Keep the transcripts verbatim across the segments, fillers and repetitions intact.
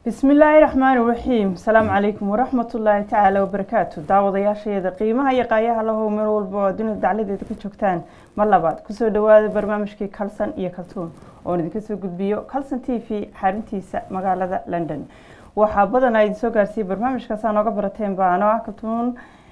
بسم الله الرحمن الرحيم السلام عليكم ورحمة الله تعالى وبركاته دعوة يا شيء قيمة هي قايها له من والبعدين الدعلة ذي كشوكتان مرة بعد كسر دواد برنامج كي كالسن يكالتون وندي كسر قد بيو كالسن تي في حارنتي س مقالة لندن وحابضنا يدسو قارسي برنامج كسان وقبرتين بانا كالتون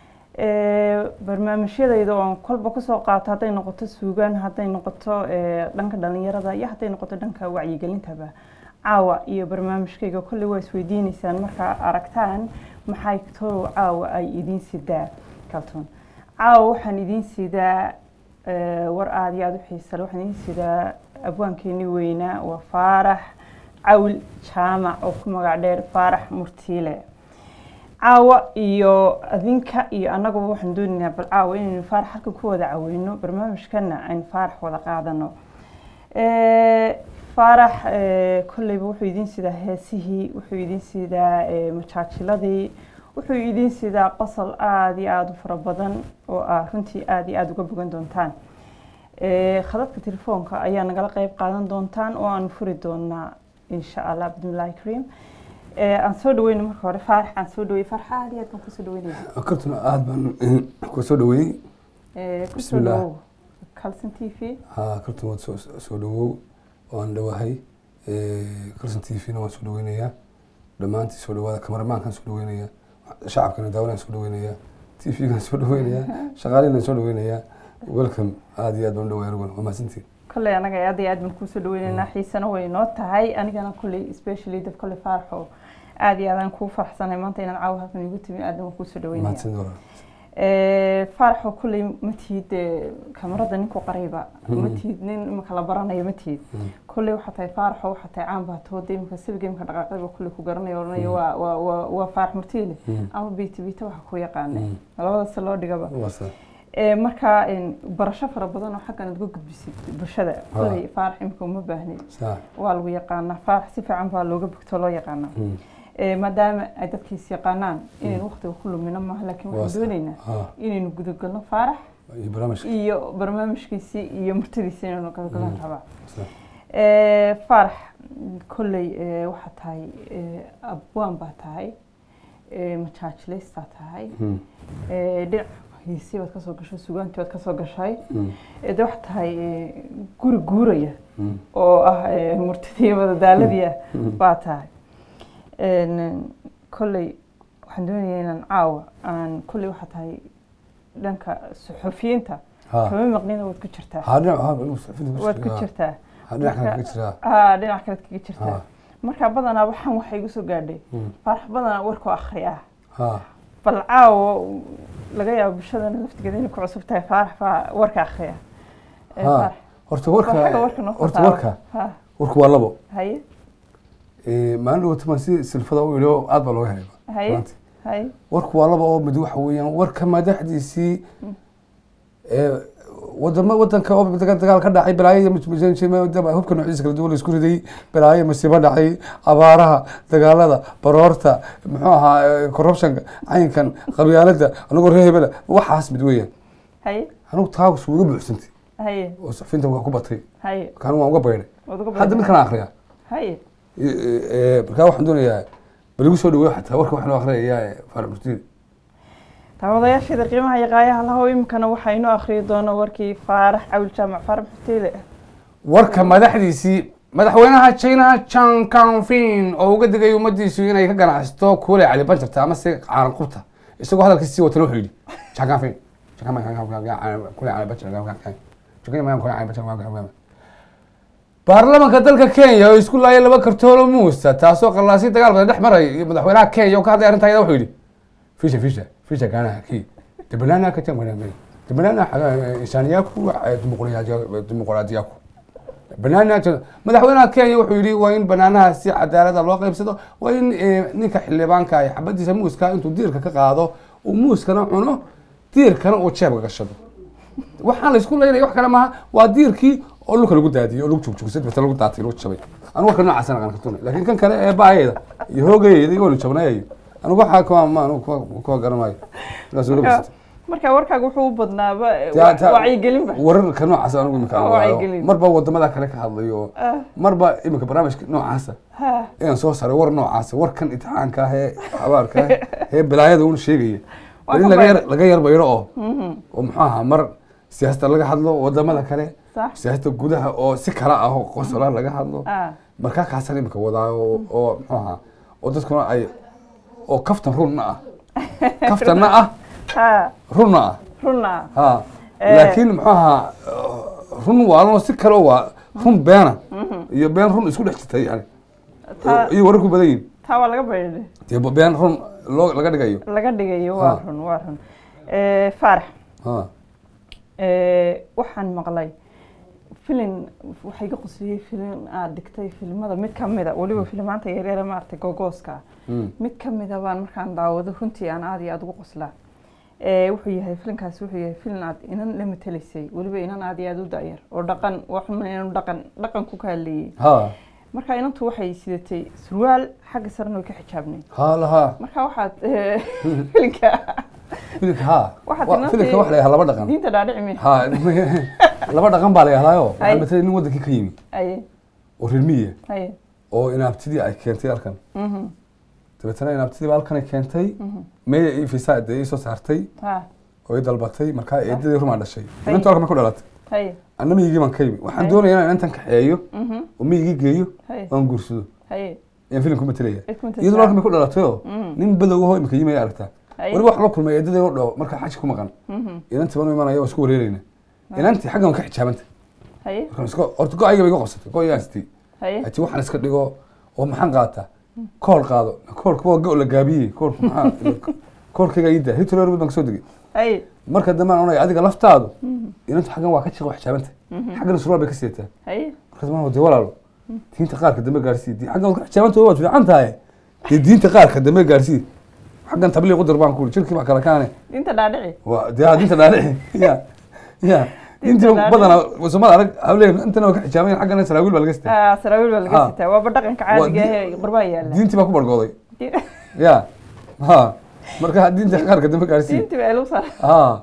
barnaamijyada iyadoo kolba ku soo qaato haday noqoto suugaan haday noqoto dhanka dhalinyarada iyo haday noqoto dhanka wacyigelintaba caawa iyo barnaamijkayga kulli way isweydiinaysaan marka aragtaan maxay too caawa ay idin sidaa kaltoon caawa waxaan idin sidaa war aad iyo aad u xiiso leh waxaan idin sidaa abwaankeeni weynaa waa Faarax Cawl Jaamac oo ku magac dheer Faarax Murtiile caawa iyo adinka iyo anagu waxaan doonaynaa bal caawa inaynu Faarax halka ku wada caawino barnaamijkana aan Faarax wada qaadano ee Faarax kulliba wuxuu idin sidaa heesihii wuxuu idin sidaa majaajiladii wuxuu idin sidaa qosol aad iyo aad u fara badan oo ah runtii aad iyo aad uga bogan doontaan ee khadadka telefoonka ayaa nagala qayb qaadan doontaan oo aan furi doonaa insha Allah bismillaahir kareem aan soo dhaweeyno marka hore Faarax aan soo dhaweey farxaad iyo ku soo dhaweeyay kartuna aad baan ku soo dhaweey ee bismillaah Kalsan T V ha kartuna soo soo dhawow waan dhawahay ee Kalsan T V na waan soo dhaweynaya dhamaantii soo dhawaada kamaramaankan soo dhaweynaya shacabkana daawanayaan soo dhaweynaya T V kan soo dhaweynaya shaqaalina soo dhaweynaya welcome aad iyo aad baan dhawahay rugan ma santii كله أنا قاعد أدي أدمن كوسو دويننا حيسنا وينوت هاي أنا كنا كله especially ده كله فرحه أدي أنا كوفر حسنا ما أنتي نعوها في نيجوتي من أدمن كوسو دويننا ما تندورا فرحه كله متيد كاميرا دنيكو قريبة متيد نين مكلبرنا يمتيد كله وحتى فرحه وحتى عام بهتودي مكسب جيم كذا قريبة كله كجرنا يورنا يوا و و وفرح مرتيلي أما بيت بيت وحكوا يقعني الله الصلاة دقبا marka in barasho fara badan oo xaqan ugu gudbisid bulshada kulay Faarax imka uma baahnin waa lagu yaqaan Faarax si fiican baa looga bogto loo yaqaan ee maadaama ay dadkiis yaqaanaan in waqtiga ku lumina ma laakiin waxaan doonaynaa inaynu gudagalno Faarax iyo barnaamijkiisi iyo martidiisa inuu ka galan raba ee Faarax kulay waxa tahay abwaan baa tahay ee machaachilista tahay ee هيسي واد كسو غشو سوغانتي واد كسو غشاي ايده wax tahay guri guuraya oo ah murtidiyada daaladiya baa tahay een kulay waxaan doonayaa inaan caawa aan kulay waxa tahay dhanka suxufiyiinta kama maqnina wad ku jirtaa hadda wad ku jirtaa hadda ka jirtaa ah dhinac kale ka jirtaa marka badanaa waxaan waxa igu soo gaadhay Faarax badanaa warku akhriya ha بالعاو لقيا بشدة نلفت قديني كعصب تاي فارح فوركا أخيا ها ورت وركا ورت وركا ورك والله بو هاي ما عنده تمسي سلفة ويلو أضبط له هاي هاي هاي ورك والله بو مدوح ويا وركا ما دحديسي ودن ما ودن كأوب بدك دقال كذا عي بلاي مش مجن شيء ما ودن هو كانوا عيسى كده السكوري دي بلاي مسيبة دعي أبارها دقال هذا برورتا محوها كوربشن عين كان قبيلة ده أنا قول هي بلا وحاس بدوية هاي أنا تاو سوق بحسنتي هاي وصفين تبغى كوبتري هاي كانوا ما قبيله هذا من كان آخرها هاي بكاو حندون يا بلوسوا دوي حتى ورك وحنا آخره يا فارق مستدير taawadayaashii qiimaha yaqaaya lahaw imkana waxaynu akhriyo doona warkii Faarax Cawl Jaamac Faarax Murtiile warka madaxdiisii madaxweynaha China Chang Kang-fin oo uga digay umadiisu inay ka ganacsato kuule cali banjarta ama si caaran qubta isagoo hadalkiisii wata wuxuu yiri Chang Kang-fin Chang Kang-fin kuule cali banjarta Chang ma kuule cali banjarta baarlamaanka dalka Kenya oo isku laayay laba kartoolo muusa taasoo qalaasi dagaal badan dhex maray madaxweynaha Kenya oo ka hadlay arrintaada wuxuu yiri فيش فيش فيش كان أكيد تبلنا كتير من المين تبلنا إنسانياكو ديمقراطية ديمقراطياكو بنانا مدحونا كان يوحي وين بنانا سي عدالة الله قيبسده وين نكح اللي بانكا حبدي سموس كا أنتو دير كقاعدة وموس كنا عنو دير كنا وتشابه قشده وحنا السكول هنا يوحي كلامها ودير كي أقول لك الوجود هذه أقول لك شوف شوف ست بس أقول تعطي لو تشابه أنا وكان نوع عسنا كان كتوني لكن كان كلا بعيد يهوجي يقولوا شبنا أي أنا بحكي كمان ما أنا كوا كوا قرماي. marka warkaaga wuxuu u badnaaba Ta- ta- wacyigelinba wararka noocaas anigu imika aan Wacyi waayo gelin. marba wadamada kale ka hadlayo Ah. marba imika barnaamijka noocaasa ha inaan soo saaray war noocaasa warkan imtixaanka ah ee xabaarka ah ee bilaayada uun sheegaya Waa in ka laga yar bayr- laga yar bayro oo mhm oo muxuu ahaa mar siyaasadda laga hadlo wadamada kale sax siyaasadda gudaha oo si kala ah oo qosola laga hadlo ah markaa kaasan imika wadaayo oo- oo muxuu ahaa oo dadkuna ay oo kaftan runna ah kaftanna ah ha runna ah runa ha Eh. laakiin muxuu ahaa run waalano si kale oo waa run beena iyo been run isku dhex jirta yani Ta- iyo wararku badan yihin taa waa laga baydhay dee been run loo laga dhigayo laga dhigayo waa Ha. run waa run Eh, faarax ha Eh, waxaan maqlay filin waxaa iga qosiyey filin aad dhigtay filimada mid ka mida weliba filimaanta yaryare maaragtay gogooska Mm. mid ka mida baan markaan daawado runtii aan aad iyo aad ugu qoslaa Eh, wuxuu yahay filinkaasi wuxuu yahay filin aad inan la matelaysay weliba inan aad iyo aad u da'yar oo dhaqan waxma inanu dhaqan dhaqanku ka hadlayay ha marka inantu waxay sidatay surwaal xagga sarena way ka xijaabnay ha laha marka waxaad eh, filinka filimka ha Waxaad Wa- inantii- filimka waxa la yahaa laba dhaqan diinta dhaadhici mi ha laba dhaqan baa la yahlaayo Ay. waxaa matalay nin wadankii ka yimi aye oo reer miyiga aye oo inaabtidii ay keentay halkan mhm dabeetana inaabtidii baa halkan ay keentay mhm meeya ii fisaa dee ii soo saartay ha oo ii dalbatay markaa eedadii rumaa dhashay Ay. inantu halkan ma ku dhalatay haye anna miyigii baan ka yimi waxaan Ay. doonayaa inaan intan kaxeeyo mhm oo miyigii geeyo haye oan guursado haye ayaan filimku matalaya Cid ku matalaya. iyaduna halkan bay ku dhalatayoo Mhm. nin badow ahoo imika yimi ay aragtaa Ay. weliba wax la kulmay eedadii oo dhaho markaa xaji ku maqan mhm inantii baan u imanaya waa isku wareerayna inantii xaggan waan ka xijaabanta haye markaan iska horta go-ayga bay iga qabsatay go-aygaan sitay haye ati waxaan iska dhigo oo maxaan qaataa kool qaado koolka waa go la gaabiyey koolka maxaa koolkayga iida hitler baan kasoo degay haye marka dambe aan onaya adiga laftaadu mhm inantu xaggan waa ka jiqa wax xijaabanta mhm xaggana surwaal bay ka sidataa haye marka dambe waan dee walaalo diinta qaarka dambe gaarsii di xaggan ka xijaabanta waad fiican tahay dee diinta qaarka dambe gaarsii xaggan tabliiq u dir baan ku uri jirkii baa kala kaane diinta dhaadhici waa dee aa diinta dhaadhici ya ya diintii dhaadhici. badanaa somada arag hawleen intana waa ka xijaabayan xaggana saraawiil baa laga sitaa ah saraawiil baa laga Ha. sitaa waaba dhaqanka Waa caadiga di- ah ee qurbaa yaalla diintii baa ku bargooday ya ha marka diinta qaarka dambe gaarsii diintii baa ilu sar ha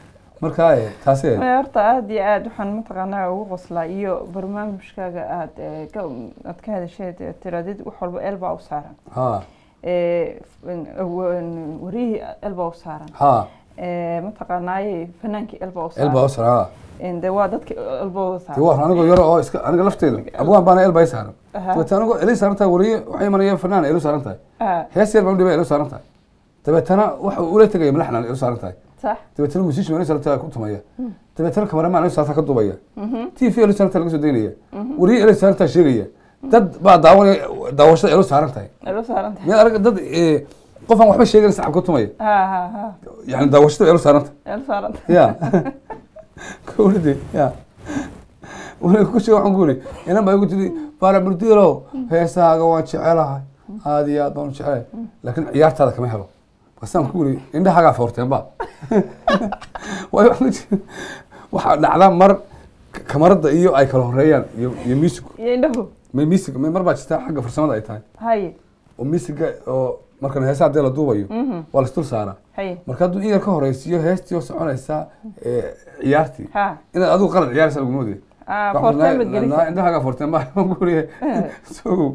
marka eh, taasi eh, horta aad iyo aad waxaan mataqaanaa ugu qoslaa iyo barnaamijkaaga aad eh, ka aad ka hadasheed eh, tiraadid wax walba eel baa u saaran ha Eh, n- w- wariyihii eel baa u saaran ha Eh, mataqaanaaye fanaankii eel baa u elba saaran osra ha En de waa dadka eel baa u dee saaran waa anigoo yaro oo iska aniga lafteedu abwaan baana elba i saaran Aha. dabeetana anigoo eli saaran tahay wariye waxay imanaya fanaan elu saaran tahay Ah, hees yar baan udhibay elu saaran tahay dabeetana waxa uu ula tegaya malaxnan elu saaran tahay sax dabeetana musician elu saaran tahay ku tumaya dabeetana kameraman elu saaran tahay ka duubaya mhm t v elu saaran tahay laga soo daynaya wariye elu saaran tahay sheegaya dad baa daawanaya daawashada elu saaran tahay eel u saaran tahay miyaad arag dad eh, qof aan waxba sheegan saxab ka tumaya ha ha ha yani daawashada elu saaran tahay eel u saaran tahay ya kowlade ya weli ku sheeg waxaan ku yiri inan baa igu tiri baara burdiilow heesahaaga waan jecelahay aad iyo aad baan u jecelahay laakiin ciyaartaada kama helo markaasaan ku yiri indhahaagaa foorteen ba waayo waxaan ku jiri waxaa dhacda mar k- kamarada iyo ay kala horeeyaan iyo iyo music iyo indhahu may music may mar baa jirta xagga farsamada ay tahay haye oo musiga oo markan heesaha hadii la duubayo mhm waa la isdul saaraa haye marka hadduu in yar ka horeysiiyo heestii oo soconaysa ee, ciyaartii ha inaad adigu qalad ciyaaraysa laguma oday ah foorteen baad gelisa indhahaaga foorteen baa guriye so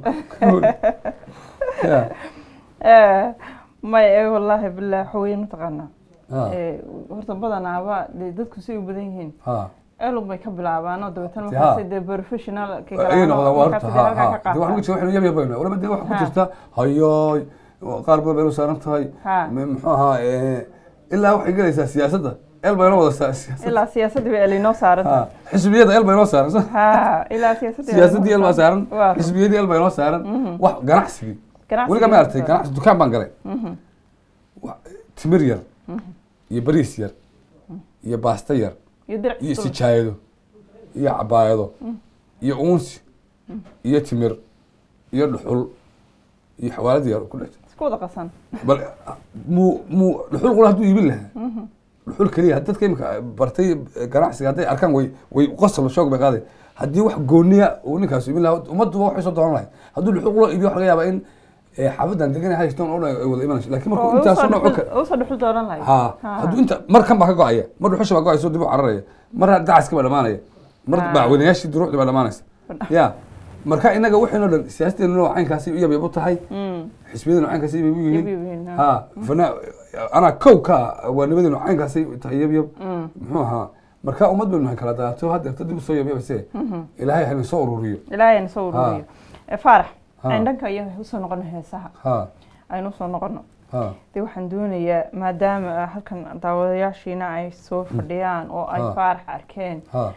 ya Eh, may eh, wallaahi billah waxa weeye mataqaanaa ha Eh, horta badanaaba dee dadku si u badan yihiin ha elun bay ka bilaabaan oo dabeetana Dee, markaasi ha. dee professional ka ay noqdaan waa horta ha halkaa ha ka de waxaan ku qaataan jira waxaynu yab yabayna walaba de waxa ku Ha. jirta hayoy qaar badan bay u saaran tahay Ha. m- muxuu ahaa eh, ilaa waxay gelaysaa siyaasadda el bayna wada saa- siyaasadda ilaa siyaasadii bay elinoo saaran ha xisbiyada el bay noo saaran so ha ilaa siyaasadii siyaasaddii el baa saaran Waa. xisbiyadii el bay noo saaran Mhm. wax ganacsigii Ganacsiga weliga ma aragtay saaran. ganacsi dukaan baan galay Mhm, Wa- timir yar mhm. iyo bariis yar iyo baasta yar iyo dirac iyo istul. sijaayado iyo cabaayado iyo uunsi iyo timir iyo dhuxul iyo xawaalad yar ku dhex isku wada qasan bal muu muu dhuxul qura hadduu iibin lahaa Mhm, dhuxul keliya dadka imika bartay ganacsiga hadday arkaan way way qosol shoog bay qaaday haddii wax gooniya uu ninkaas iibin lahaa ummadduba waxay soo doonan lahayd hadduu dhuxul qura iibiyo waxa laga yaabaa in xaafadan degan hayston oo dhan wada imanayso laakiin markuu intaas oo nooc ka oo soo dhuxul dooran lahayd ha haduu inta markan baa ka go'aya mar dhuxusha baa go'ayso dib u cararaya mar dacaska baa dhamaanaya mar bacweynayaashii duruucda baa dhamaanaysa ya marka inaga waxaynu dhan siyaasadda noocaankaasi u yabyab u tahay xisbiyada noocaankaasi bay u yihiin ha fana ana kowka waa nabada noocaankaasi tahay yabyab muxuu ahaa marka ummad baynu kala daato hadda dib u soo yabyabse ilaahay hayna soo ururiyo ilaahay hayna soo ururiyo faarax عندك أيه وصل نقولنا ساعة. ها. أي نوصل نقولنا. ها. دي واحد دوني ما دام هالكن داوياشينا أي سوف فرديان أو أي فرح أركان. ها.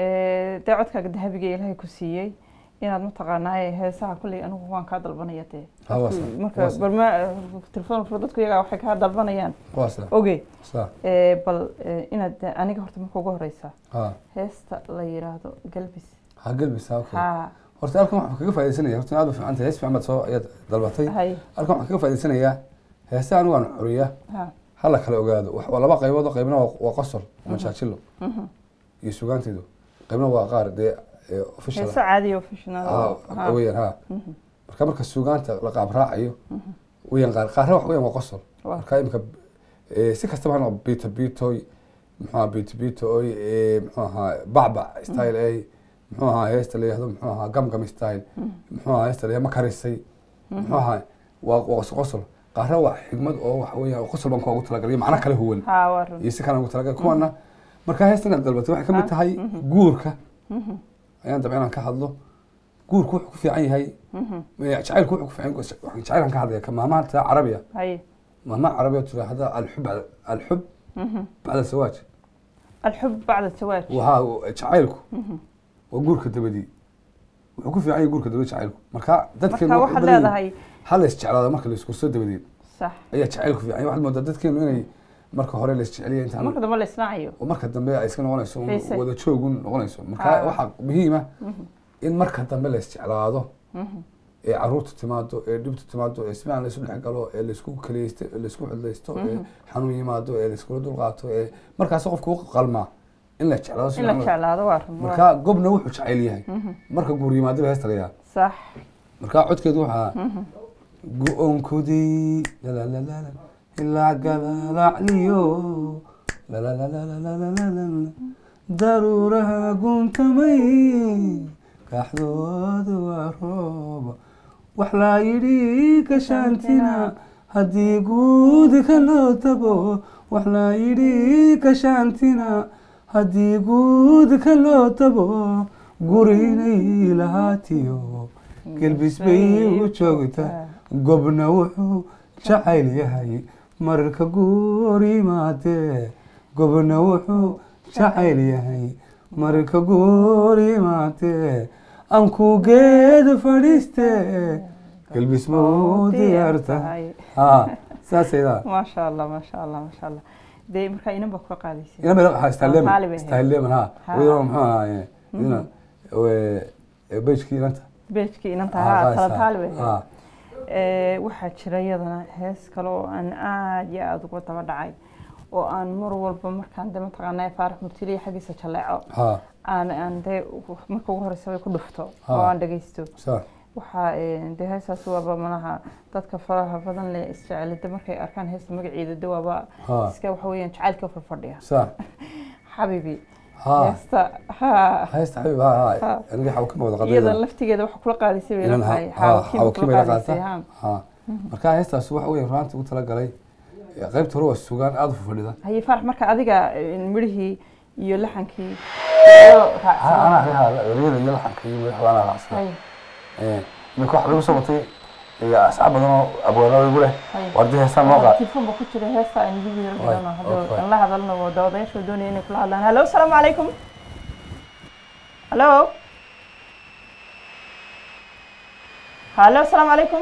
ده عدك قد هبيجي لها كوسية. إن هذا متقنع هي ساعة كلي أنا هو كاد البنيته. ها وصل. مركب برما تلفون فرضتك يجا وحكي هذا البنيان. وصل. أوكي. صح. بل إن أنا قهرت مكوجه رئيسة. ها. هست لا يرادو قلبس. ها قلبس أوكي. ها. horta halkan waxaan kaga faa'iideysanaya horta aad u fiican tahay isfiican baad soo ayaad dalbatay halkan waxaan kaga faa'iideysanayaa heesaha anigu aan xuriya hala kala ogaado waa laba qaybood oo qaybna waa qosol ama jaajilo iyo sugaanteedu qaybna waa qaar dee official heesa caadi official ah weeyaan ha marka marka sugaanta la qaab raacayo weeyaan qaar qaar wax weeyaan waa qosol marka imka si kastaba ha bito bitoy maxaa bito bitoy maxaa ahaa bacba style ay muxuu ahaa heesta la yiraahdo muxuu ahaa gamgam style muxuu ahaa heesta la makarisay muxuu ahaa waa qosol qaarna waa xigmad oo wax weeyaan qosol baan ku talagalay macna kale huwan iyo si kale ugu talagalay kuwana marka heestan dalbatay waxay kamid tahay guurka ayaan dabcan ka hadlo guurku wuxuu ku fiican yahay jacaylku wuxuu ku fiican yahay jacaylan ka hadlaya kama maanta carabiya hay mama carabiya tiraahdo alxub alxub بعد الزواج الحب بعد الزواج وها jacaylku وجورك دبدي وحكوا في عين جورك دبدي شعيلكم مركا دتك مركا واحد هذا هاي هلا استعراض مركا اللي يسكت دبدي صح هي شعيلكم في عين واحد ما دتك إنه مركا هوري اللي استعليه أنت مركا دم اللي يصنعيه ومركا دم بيع يسكن غنى يسوم وده شو يقول غنى يسوم مركا واحد بهيمة إن مركا دم اللي استعراضه عروت تمادو دبت تمادو اسمع اللي يسوي حقله اللي يسكو كليست اللي يسكو اللي يستو حنو يمادو اللي يسكو دول قاتو مركا سقف كوق قلمه إن لا تعلاه إن لا تعلاه وارم مركا قبنا وحش عيليه مركا قوري ما دبها استريا صح مركا عد كدوها قوم كودي لا لا لا لا إلا عقلا لا عليو لا لا لا لا لا لا لا لا ضرورها قمت مي كحدود وعروبة وحلا يريك شانتنا هدي قودك لو تبو وحلا يريك شانتنا هدي قودك لو تبو قريني لهاتيو قلبس بي وشوقتا قبنا وحو جعيل يهي مركا قوري ماتي قبنا وحو جعيل يهي مركا قوري ماتي أنكو قيد فريستي قلبس مودي أرتا ها ساسي ذا ما شاء الله ما شاء الله ما شاء الله دي مركا إنم بكرة قاديسي إنم بكرة استعلم استعلم ها ويروم ها يعني هنا وبيشكي أنت بيشكي أنت ها ثلاث حالبه ها waxaa jira iyadana hees kale oo aan aad iyo aad uga daba dhacay oo aan mar walba markaan dama taqaanay faarax murtili xagiisa jaleeco aan aan de marka ugu horeysa ku dhufto oo aan dhageysto waxa de heesaas waa manaha dadka faraha badan leh isjeclida markay arkaan heesta magaceeda dawaaba iska waxa weeyaan jacaylka fadhiya صح حبيبي هستا ها هستا حبيبي ها ها أنا جاي حاوكم ولا قضية إذا لفتي كذا وح كل قاعد يسوي لنا هاي حاوكم ولا قاعد ها مركا هستا سوح وين رانت قلت لك علي غيبت هو السوقان أضف في هذا هي فرح مركا أذيك المريه يلحن كي أنا فيها ريال يلحن كي وأنا راسي إيه من كل حبيب صوتي يا أصحاب بدنا أبو الله يقوله وردي هسا موقع تلفون بكتير هسا إن بيجي رجلنا هذا الله هذا لنا وداود إيش ودوني إنك كل هذا هلو السلام عليكم هلو هلو السلام عليكم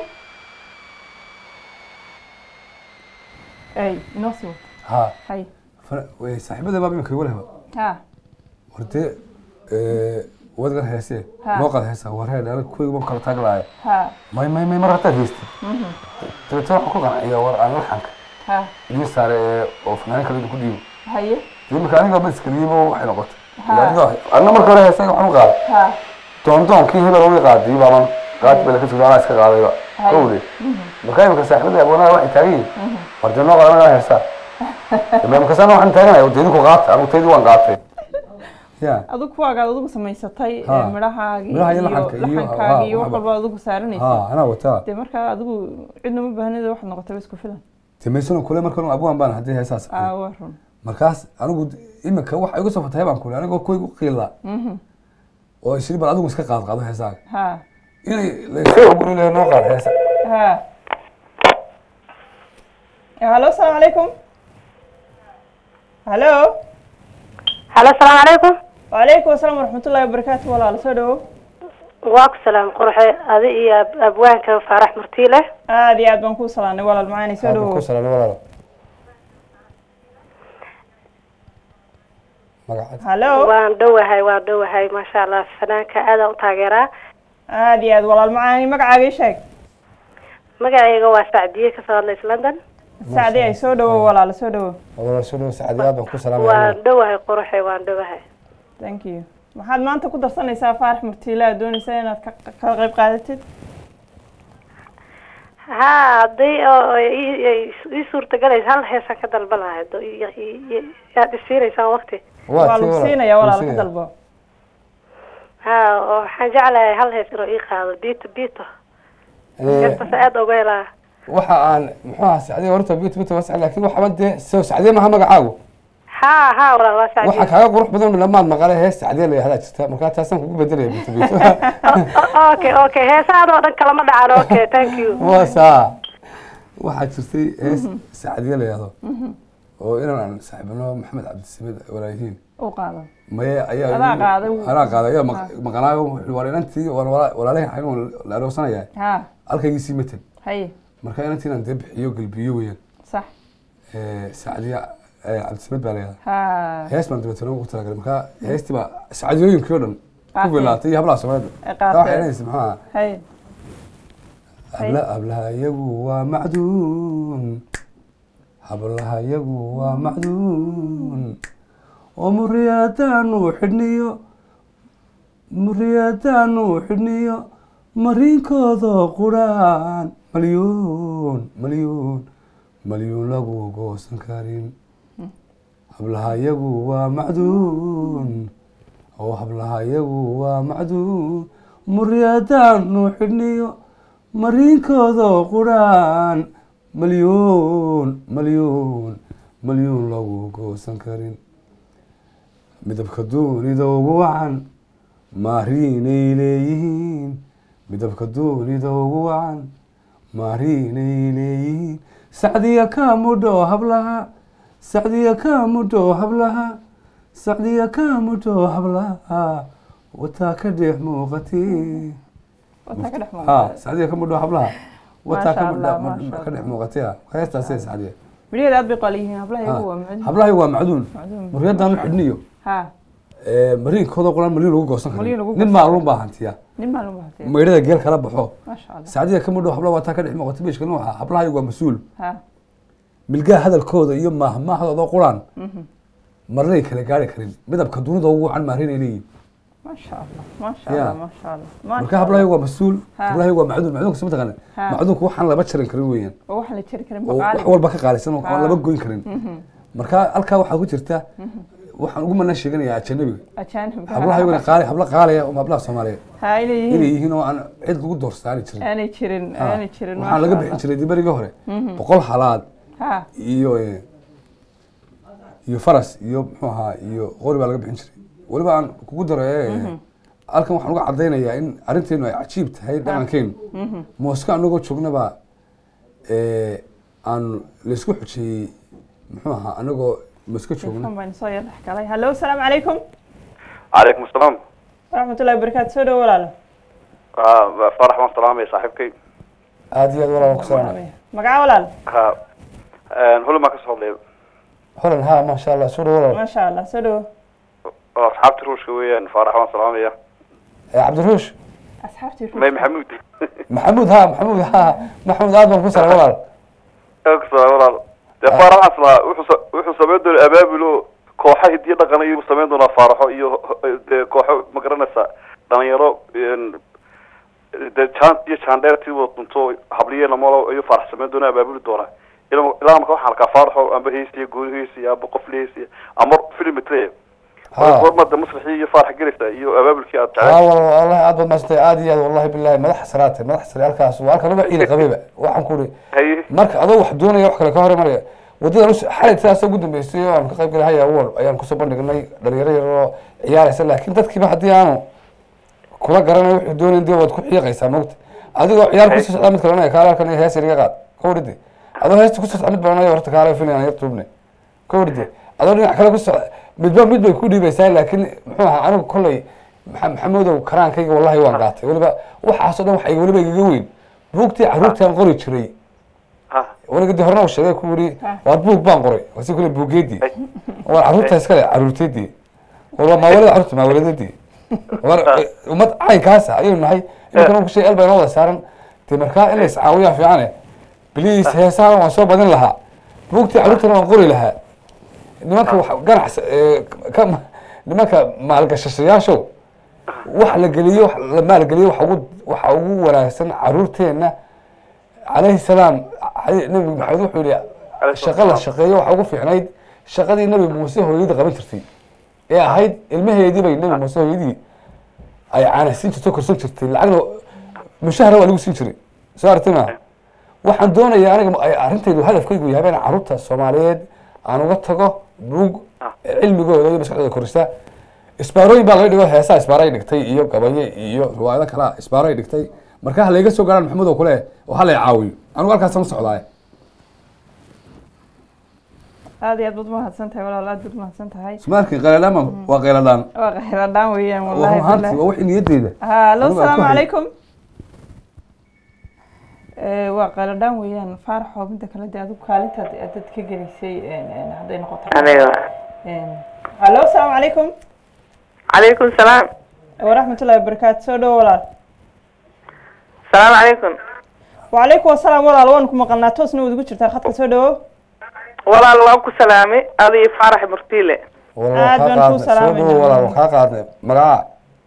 أي نوصل ها هاي وصاحب هذا بابي مكيوله ها وردي ودغن هيسه موقع هيسه ورهد انا كوي ما كلا تاغلاي ها ما ما ما مرات هيست تبتو ku qanacay war aan laxanka ha iyo sare oo fanaan kale ku dhiibo haye dib ka aniga bas kaliibo waxay noqotay adiga ana marka hore heesay waxaan qaad ha دون دون كي هلا وي قادي بابا قاد بلا كسو انا اسك قادايبا كودي marka imka saaxiibada aboonaha waxay taagan warjano qaadana heesa ma imka sana waxaan taaganahay wadada ku qaat anu teedu waan qaatay ya adigu kuwaaga adigu samaysatay midhahaagii midhaha iyo laxanka iyo laxankaaga iyo wax walba adigu saaranaysa ha ana wata de marka adigu cidna ma baahnida wax noqotay isku filan timeysana kule markan abwaan baan hadii heesaas ah warun markaas anigu imka wax igu soo fatay baan kule anigu ku igu qiila oo isii bal adigu iska qaad qaado heesaaga ha inay leeyahay ugu leeyahay noo qaad heesa ha hello assalamu alaykum hello hello assalamu alaykum wa alaykum assalam wa rahmatullahi wa barakatuh walaal soo dhawo واك سلام قرحي هذه هي أبوانك فرح مرتيلة هذه أبوان كو سلام ولا المعاني سلو كو سلام ولا هلو وان دوه هاي وان دوه هاي ما شاء الله فنانك هذا وطاقرة هذه هذا ولا المعاني مقعد شيء مقعد هو سعدية كسر ليس لندن سعدية سودو ولا سودو ولا سودو سعدية أبوان كو سلام وان دوه هاي قرحي وان دوه هاي thank you maxaad maanta ku darsanaysaa Faarax Murtiile doonaysaa inaad ka qayb qaadatid ha hadii ay suurtagalays hal heesan ka dalbanahay yaa dhisiinaysaa waqti waa lu siinaya walaal ka dalbo ha waxaan jeclahay hal hees inuu ii qaado biito biito heesta saad uga helaa waxa aan muxuu Sacdiye horta biito biito bas laakiin waxa bade soo Sacdiye ma magacaagu ها ها والله ما سعدي waxa kaaga qurux badan lama maqalay hees Sacdiye la yiraahdo jirta marka taasan kugu bedelay biito biito okay okay heesaado dhan kala ma dhacaan okay thank you wasa waxa jirtay hees Sacdiye la yiraahdo oo inaan saaxiibno Maxamed Cabdisamiid walaahiin oo qaado ma ayaa ana qaaday ana qaaday maqanaayo wareerantii walaalay xaynu la roosanayaa ha halkaygiisii metel hay marka inantii aan dib bixiyo galbiyo weeyaan sax ee Sacdiye Cabdisamiid baa leeyahay ha hees man dib tano ugu talagalay marka heestii baa Sacdiyooyinkii oo dhan ku bilaatay habla Soomaaliyeed waxa ay ismaha hay habla hablaha iyagu waa macduun hablaha iyagu waa macduun oo muriyadaanu xidhniyo muriyadaanu xidhniyo mariinkooda quraan malyuun malyuun malyuun lagu goosan karin hablaha iyagu waa macduun oo hablaha iyagu waa macduun muriyadaanu xidhniyo mariinkooda quraan malyuun malyuun malyuun lagu goosan karin midabka doonida ugu wacan maariinay leeyihiin midabka doonida ugu wacan maariinay leeyihiin Sacdiye ka mudho hablaha Sacdiye ka mudho hablaha Sacdiye ka mudho hablaha wata ka dhex muuqatay wata ka dhex muuqatay ha Sacdiye ka mudho hablaha wata ka ka dhex muuqatay heesta say Sacdiye bariyeed aad bay qaliyihiin hablaha iyagu waa macduun hablaha waa macduun muriyadaan xidhniyo ha ee mariinkooda quraan malin lagu goosan karo nin maalum baahantiya nin maalum baahantiya meerada geel kala baxo ma sha Allah Sacdiye ka mudho hablaha wata ka dhex muuqatay beeshkan waxa hablaha waa mas'uul ha milgaa hadalkooda iyo maahmaahooda quraan marnay kala gaari karin midabka dunida ugu wacan maarinay leeyihiin ma sha Allah ma sha Allah ma sha Allah marka hablaha waa mas'uul hablaha waa macduun macduunka sabta qana macduunku waxaan laba jarin karin weeyaan oo wax la jiri karin baqaali wax walba ka qaalisan oo laba goyn karin marka halka waxa ku jirta waxaan ugu mana sheeganayaa ajnabiga ajnabiga hablaha waa qaali habla qaali oo hablaha Soomaaliyeed ha ilayhiin ilayhiin oo aan cid lagu doorsaani jirin aanay jirin aanay jirin waxa laga bixin jiray dibariga hore boqol halaad ha iyo iyo faras iyo muxuu ahaa iyo qori baa laga bixin jiray waliba aan kugu daro ee halkan waxaan uga cadeynayaa in arinteenu ay cajiib tahay dhaqankeenu mooska anagoo joognaba ee aan la isku xujiyay muxuu ahaa anagoo mooska joogna baan soo yar xalay hello assalamu alaykum alaykum assalam rahmatullahi wa barakatuh soo walaalo ah farax ma salaamay saaxiibkay aad iyo aad walaal ku salaamay magaca walaal ha een hulma ka soo leeyo horan ha ma sha Allah soo walaal ma sha Allah soo asxaabti ruushka weeyaan farax ma salaamaya ee Cabdiruush asxaabti may maxamuud maxamuud ha maxamuud ha maxamuud aad baan ku salaamay walaal اكسر والله يا فرح اصلا wuxuu sameyn doonaa abaabulo kooxaha hidii dhaqan iyo sameyn doonaa faraxo iyo kooxo ma garanaysa dhalinyaro de jaan iyo jaandheertii wada dunto habliye lamalo iyo faarax sameyn doona abaabuli doona ilaa marka waxaan ka faaraxo amba heesiyo guud heesiyo amba qof leesiyo ama film play warmada masraxii iyo faarax gelisa iyo abaabulkii aad jecel ah wallahi aad maastay aad iyo aad wallahi billahi madax saraate madax sare halkaas waa halka laga ciil qabeeba waxaan ku leeyahay marka adoo wax doonaya wax kale ka hor maraya wadada xalay taas ugu dambeysay oo aan ka qayb galay awal ayaan ku soo bandhignay dhalinyaro yar oo ciyaaraysa laakiin dadkiiba hadii aanu kula garanayo wuxuu doonayay dib wad ku xiiqaysaa moogta adigoo ciyaar ku soo socda mid kale ka halkan hees yar iga qaad kowridi adoo hees ku soo socda mid badan horta kaalay filayaan yar tuubne kowridi adoo dhinac kale ku socda midba mid bay ku dhiibaysaa laakiin muxuu ahaa anigu kolley maxamedow karaankayga wallahi waan qaatay waliba waxaasoo dhan waxay waliba igaga weyn buugtii caruurtaan qori jiray waliga dii horena u sheegay ku yiri waa buug baan qoray wasi kule buugeedii waa caruurta iskale caruurteedii wala mawlada caruurta mawladeedii war umad caynkaas ayuu nahay inta uu shay alba wada saaran tii markaa in la iscaawiyo fiican please heesaha waan soo badin lahaa buugtii caruurtana waan qori lahaa nimanka wax ganacs ka nimanka maalgashashayaasho wax la geliyo la maal geliyo wax ugu waxa ugu wanaagsan caruurteena عليه السلام نبي محمد وحول شغله شقيه waxa ugu fiicnayd shaqadii nabi Muuse hooyada qaban jirtay ee ahayd ilmaheedii bay nabi Muuse hooyadii ay caanaysin jirtay korsan jirtay lacagna mushahar waa lagu siin jiray soo artayna waxaan doonayaa aniga arintaydu hadafkaygu yahay in caruurta Soomaaliyeed aan uga tago buug cilmigooda iyo maskaxdooda korista isbaarooyin baa laga dhigo heesaa isbaaray dhigtay iyo gabaye iyo riwaayado kala isbaaray dhigtay marka hal iga soo gaaraan maxamed oo kale oo hal ay caawiyo anigu halkaas ma socdaay aad iyo aad baad mahadsantahay walaal aad baad mahadsantahay sumaarkii qeeladaan waa qeeladaan waa qeeladaan weeyaan wallahi wallahi waa wixii niyadeeda ha lo salaamu calaykum ee waa qeeladaan weeyaan faaraxo midda kale dad adigu kaalinta dad ka gelisay een haday noqoto aniga een hallo salaamu calaykum calaykum salaam wa rahmatullahi wa barakatuh soo dhaw walaal السلام عليكم وعليكم السلام ولا لون كم قلنا توسنا ودقوا شرطة خدك سودو ولا الله سلامي هذه فرح مرتيلة ولا خاقات سودو ولا خاقات مرا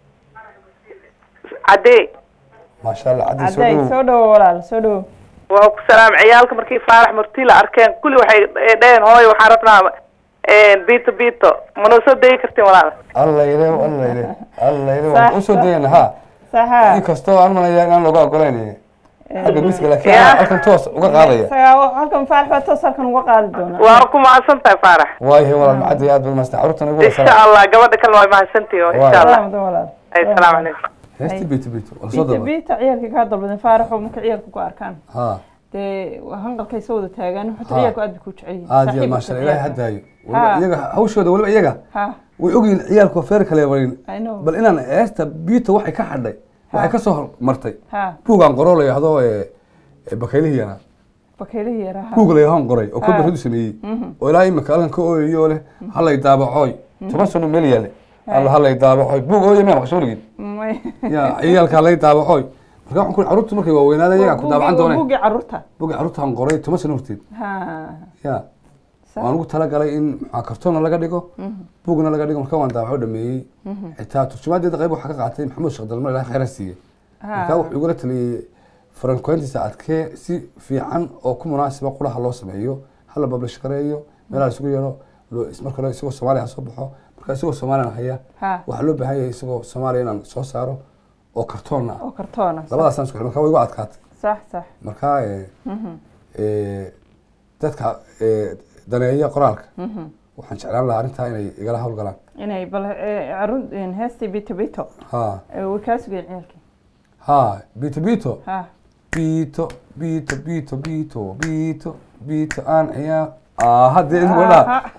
عدي ما شاء الله عدي سودو عدي سودو ولا سودو وعليكم السلام عيالك مركي فرح مرتيلة أركان كل واحد دين هاي وحارتنا بيتو بيتو منوسد دي كرتي ولا الله يليه الله يليه الله يليه وسود دين ها صحيح كاستو أنا ما يجي أنا لقى قريني هذا المشكلة كذا أكن توس وقاضية halkan faarax toos halkan uga qaadi doona waa ku maasantay faarax waay wala macadiyaad bal mastaxurtana ugu insha Allah gabadha kale way maasantii insha Allah ay salaam alaykum heesti bit bit wala soo daba bit ciyalka ka dalbadan faarax oo marka ciyalku ku arkaan ha de hanqalkay soo wada taagan wuxuu ciyalku aad ku jecel yahay aad ma sha Allah hadaayo iyaga hawshooda waliba iyaga ha way ogeen ciyalku feer kale wayn bal inaan heesta bit waxay ka xadhay waxay ka soo martay buugan qoro la yiraahdo ee bakaylihiina bakaylihiina buug la yahan qoray oo ku baradu sameeyay oo ilaa imika halkan ka ooyo leh halay daabacoy toban sano meel yaale alla halay daabacoy buug oo yimid wax soo dhigin ya ciyalka halay daabacoy marka waxaan ku caruurtu markay waaweynaaday iyaga ku daabacan doonay buugi caruurta buugi caruurta aan qoray toban sano horteed ha ya waan ugu tala galay in kartoon laga dhigo buugna laga dhigo marka waan daabaco dhameeyay xitaa turjumadeeda qayb waxa ka qaatay maxamed sheekh dalmar ilaahay khayr siiyay marka wuxuu ugu taliyay farankoyntiisa adkee si fiican oo ku munaasaba qulaha loo sameeyo hal publish gareeyo meelaha isugu yeero loo ismarka loo isagoo Soomaaliya soo baxo marka isagoo Soomaaliya haya waxa loo baahan yahay isagoo Soomaaliya inaan soo saaro oo kartoon ah oo kartoon ah labadaas aan isku xidhan way ugu adkaatay sax sax marka ee ee dadka ee daneeya qoraalka waxaan jeclaan lahaa arinta inay igala hawl galaan inay bal carruur in heesti bito bito ha oo ka sugay ciyalkii ha bito bito ha bito bito bito bito bito bito aan ayaa ah hadda in wala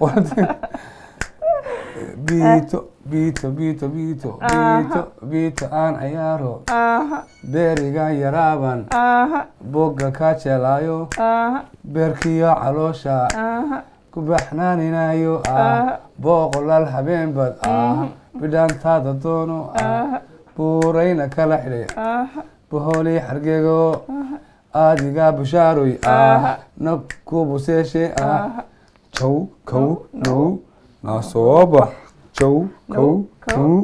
bito bito bito bito bito bito aan ayaaro aha beeriga yaraaban aha boga ka jelayo aha beerkiyo caloosha aha ku baxnaaninayo ah boqolal habeen bad ah bidhantaada doono ah buurayna kala xidhay ah boholi xargego adiga bushaaroy ah nabku buseeshe ah jow kow now nasooba jow kow kow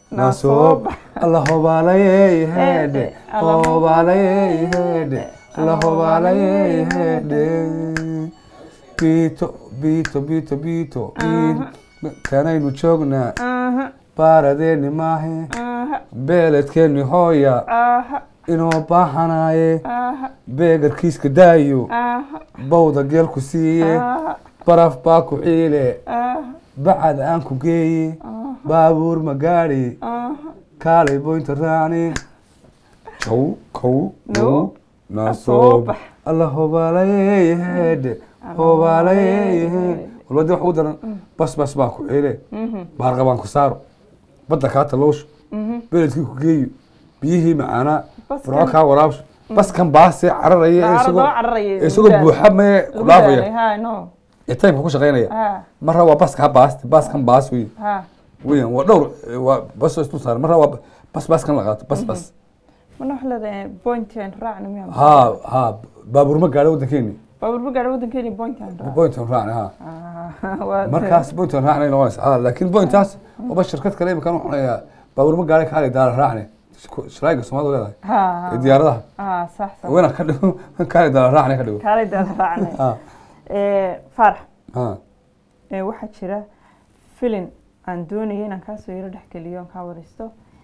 نصوب الله هو علي هدي هو علي هدي الله هو علي هدي بيتو بيتو بيتو بيتو كانaynu joognaa baaradeeni maahe beeledkeeni hooya inoo baahanaaye beegarkiiska daayo bawda geelku siiye baraf baa ku ciile bacad aan ku geeye baabuur ma gaadhi kaalay boynta raacni kow kow kow nasoob alla hobaalay heedhe hobaalay heedhe والودي واحد ودرن بس بس باكو إيه بارقة بانكو صاروا بدك هات اللوش بلد كيكو جي بيجي معنا فراكها ورابش بس كان باسي عررية يسوق يسوق بوحب ما كلافية هاي نو التايم كوش غيرية مرة هو بس كان باس بس كان باس وين وين ودور بس استو صار مرة هو بس بس كان لغات بس بس من أحلى بوينتين راعنا مياه ها ها بابور ما قالوا دكيني بابور ما قالوا دكيني بوينتين بوينتين راعنا ها markaas bointan raacnay noqonaysa laakiin bointaas oba shirkad kale ma kan xunaya baabuur ma gaaray kale daal raacnay shirayga Soomaalidu leedahay ee diyaaradaha ah sax sax weena ka dhigo kale daal raacnay ka dhigo kale daal raacnay ee farax ha ee waxa jira filin aan doonayay inaan ka soo yiro dhaxkaliyo ka waraysto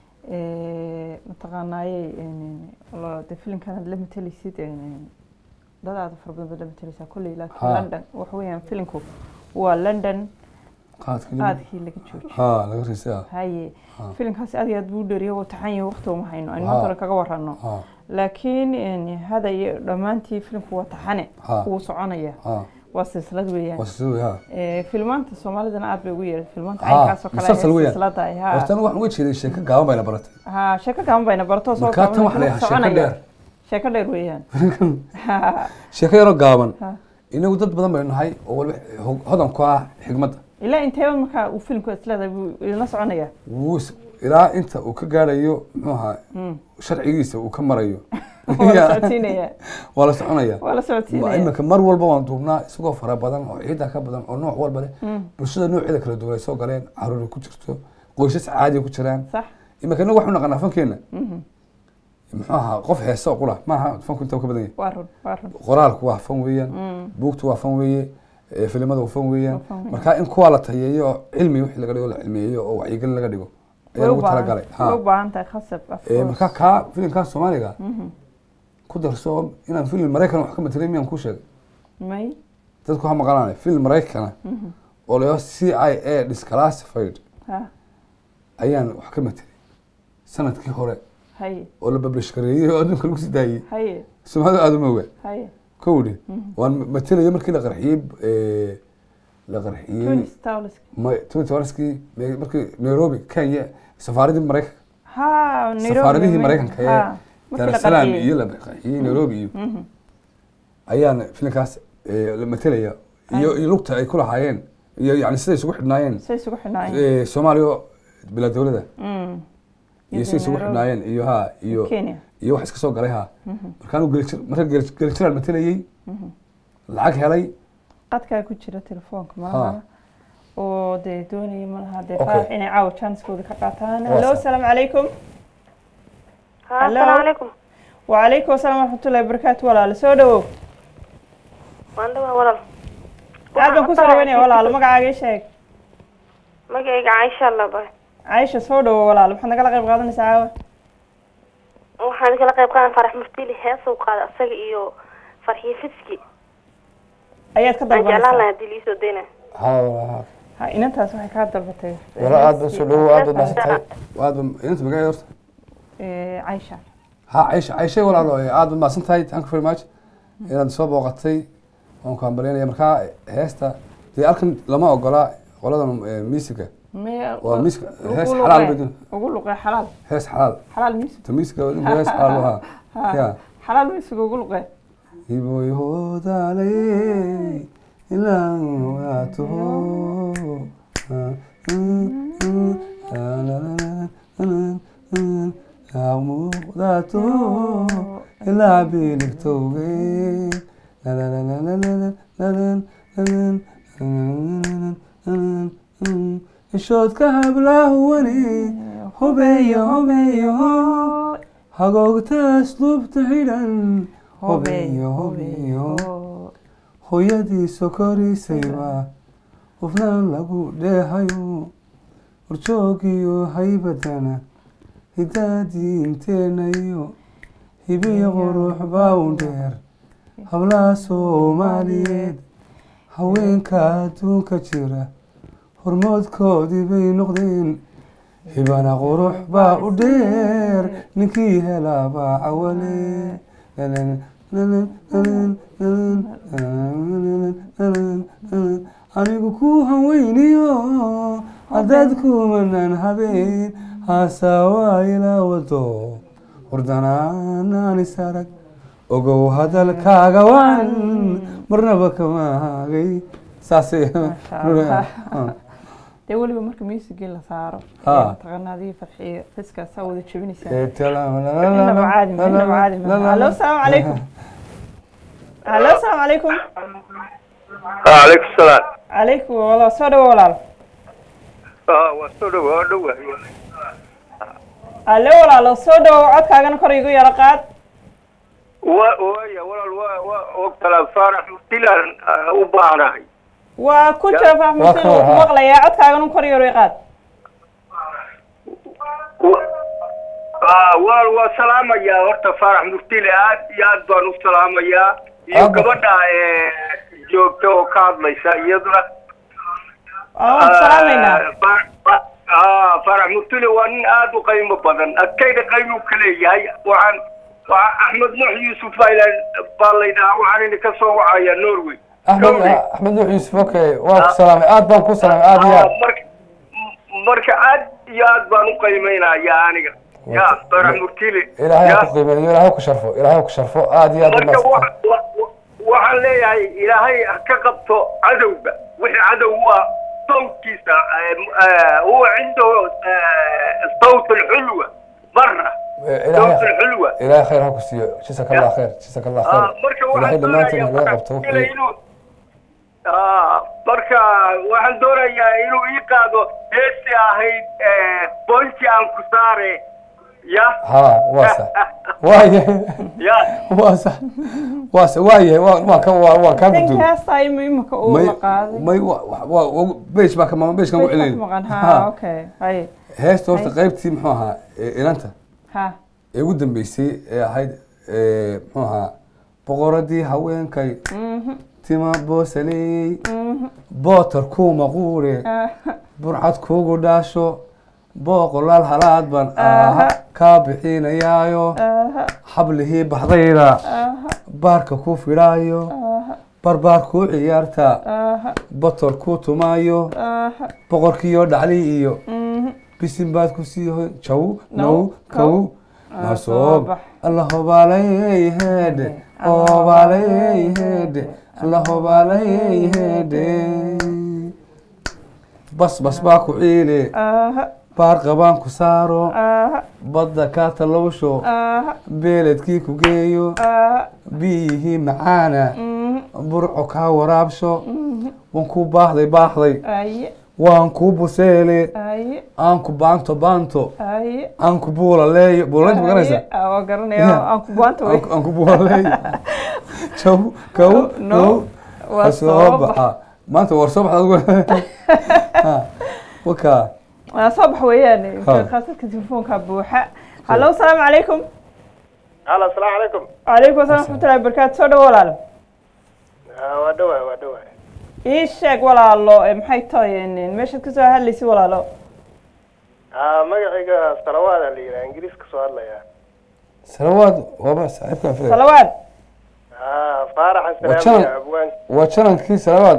ee mataqaanaayay ee de filinkan la matalisid ee dad aad farbadan la matalisa kulli laakiin London waxa weeyaan filinku waa London qaadkii qaadkii laga joojiyo ha laga risaa haye filinkaas aad iyo aad buu dheeriyo oo taxan yahay waqti uma hayno aan maanta kaga warano laakiin in hada dhamaantii filinku waa taxane uu soconaya waa silsilad weeyaan waa silsilad ee filmaanta Soomaalidana aad bay ugu yeeray filmaanta aynkaas oo kale silsilad ay ha hortan waxaan uga jeeday sheeko gaaban bayna baratay ha sheeko gaaban bayna barato soo kaaban wax leeyahay sheeko dheer sheeko dheer weeyaan sheeko yar oo gaaban inagu dad badan baynu nahay oo wal hodan ku ah xigmada ilaa intee marka uu filmku islada la soconaya wuu ilaa inta uu ka gaarayo muxuu sharcigiisa uu ka marayo wala socotinaya wala soconaya wala socotinaya imika mar walba waan duubnaa isagoo fara badan oo ciida ka badan oo nooc walba leh bulshada noocyada kala duwan soo galeen caruur ku jirto qoysas caadi ku jiraan sax imika inagu waxu naqanaa fankeena muxuu ahaa qof heeso qula maaha fanku inta ka badan yahay waarun waarun qoraalku waa fan weeyaan buugtu waa fan weeye filimada waa fan weeyaan marka in kuwa la tayeeyo cilmi wixii laga dhigo la cilmiyeeyo oo wacyigelin laga dhigo ayaa lagu talagalay ha u baahan tahay khasab ee marka ka filimka Soomaaliga ku darso inaan filim Mareykan wax ka matalay miyaan ku sheegay may dadku ha maqlaan filim Mareykan oo la C I A Declassified ha ayaan wax ka matalay sanadkii hore هاي ولا ببلشكريه وأنا كل وقت داي هاي اسمه هذا هذا موجود هاي كودي وأنا مثلا يوم كده غرحيب إيه لغرحيب تونس تاولسكي ما تونس تاولسكي مركي نيروبي كان ي سفارة المريخ ها نيروبي سفارة المريخ كان دار السلام يلا هي نيروبي أيان في نكاس لما تلاقي يلوقت أي كل حيان يعني سيد سوق حناين سيد سوق حناين سوماليو بلا دولة ده يسي سوق حناين iyo ha iyo iyo wax iska soo galay ha markaan uu gal marka gal gal matalayay lacag helay qadka ku jira telefoonka malaha oo de doonay malaha de faax inay caaw chance kooda ka qaataan hello assalamu alaykum assalamu alaykum wa alaykum assalam wa rahmatullahi wa barakatuh walaal soo dhawow wanda walaal aad baan ku soo dhawaynay walaal magacaaga sheeg magacayga Aisha Allah bay عايشة صودا ولا لا محنا قلنا قريب قادنا ساعة وحنا قلنا قريب قادنا فرح مرتيلي هاسو وقاد أصدق إيو فرحية فسكي أيات كده بنا جعلنا ديلي سودينا ها ها إن أنت سوي كده ضربتي ولا عاد بس لو عاد ما ستة وعاد أنت بقى يرت عايشة ها عايشة عايشة ولا لا عاد ما ستة thank you very much إن الصوب وقتي وكان برينا يا مركا هستا دي أركن لما أقوله قوله ميسكة وميسك هيس حلال بدون أقول له حلال هيس حلال حلال ميسك تميسك هيس حلال ها حلال ميسك أقول له يبو يهود علي إلا وياته عموداته إلا عبيلك توقي لا لا لا لا لا لا لا لا الشوط كهب له ولي hobeeyo hobeeyo hagoogta asluubta xidhan hobeeyo hobeeyo hooyadii sokorisayba hufnaan lagu dheehayo horjoogiyo haybadana hidaadii inteenayo hibiya qurux baa u dheer hablaha soomaaliyeed haweenka adduunka jira hormoodkoodii bay noqdeen hibana qurux baa u dheer ninkii helaabaa cawale anigu ku haweyniyo haddaad kumanan habeen haasawaa ilaa wado hurdanaan isarag ogow hadalkaaga waan marnaba kama hagay saasay dee weliba marka muusigii la saaro taqanaadii farxiyo fiskaasaa wada jebinaysaa inaba caadi ma inaba caadi ma hallo asalaamu calaykum hallo asalaamu calaykum عليكم السلام calaykum walaal soo dhawo walaal اه وصلوا ودوا hallo walaalo soo dhawo codkaagana kor igu yara qaad ويا ولا وكلا فارح تلان وباراي waa ku jira fahmisiin uu ku maqlayaa codkaagana kor yara qaad اه والسلام يا ورت فارح مرتيل aad iyo aad baan u salaamayaa iyo gabadha ee joogto oo ka hadlaysa iyaduna اه سلامينا اه فرح مرتيل waa nin aad u qiimo badan adkayda qiimo kale yahay waxaan احمد نوح يوسف فايلان باليدا waxaan ka soo wacaya Norway احمد احمد نوح يوسف اوكي waa salaam aad baan ku salaam aad iyo marka aad iyo aad baan u qiimeynaya aniga ya فرح مرتيل ilaahay ku qiimeeyo ilaahay ku sharfo ilaahay ku sharfo aad iyo aad waxaan leeyahay ilaahay ka qabto cadowga wixii cadow waa صوتkiisa هو عنده صوت الحلوة مرة صوت الحلوة إلهي خير هاكو سيو جزاك الله خير جزاك الله خير إلهي دمانتنا إلهي قبطه اه marka waxaan doonayaa inuu ii qaado heesti ahayd bonti aan ku saare ya ha wasa waaye ya wasa wasa waaye waa ka waa ka gudub heesta ay imika uu maqaaday may waa beesh ba kama beesh kan u celin ha okay hay heesta horta qaybtii muxuu ahaa inanta ha ee ugu dambeysay ee ahayd ee muxuu ahaa boqoradii haweenkay tima boosaley bootar ku maquure burcad kuugu dhaasho booqolaal halaad ban aha ka bixinayaayo xablihii baxdayda baarka ku fidhaayo barbaar ku ciyaarta botor ku tumaayo boqorkiyo dhacli iyo bisin baad ku sii jaw now kow masoob allah hobaalay heede hobaalay heede allah hobaalay heede bas bas baa ku ciile baar qabaan ku saaro badda kaa talowsho beeledkii ku geeyo biyihii macaana burco kaa waraabsho waan ku baahday baahday waan ku buseele aan ku baanto baanto aan ku buulaleeyo buulaleeyo ma garanaysaa waa garanaya aan ku baanto wey aan ku buulaleeyo jaw kow now waa soo baxa maanta war soo baxda adigu waka waa soo bax weeyaan khaasadka telefoonka buuxa hallo asalaamu calaykum halo asalaamu calaykum calaykum asalaam raxmatullahi wabarakaatu soo dhawo walaalo waa dhawaay waa dhawaay ii sheeg walaalo maxay tahay meeshaad ka soo hadlaysa walaalo magacayga salawaad la yiraahdaa ingiriiska soo hadlaya salawaad waa saaxiibka filay salawaad ah faarax salaam abwaan waa channelkii salawaad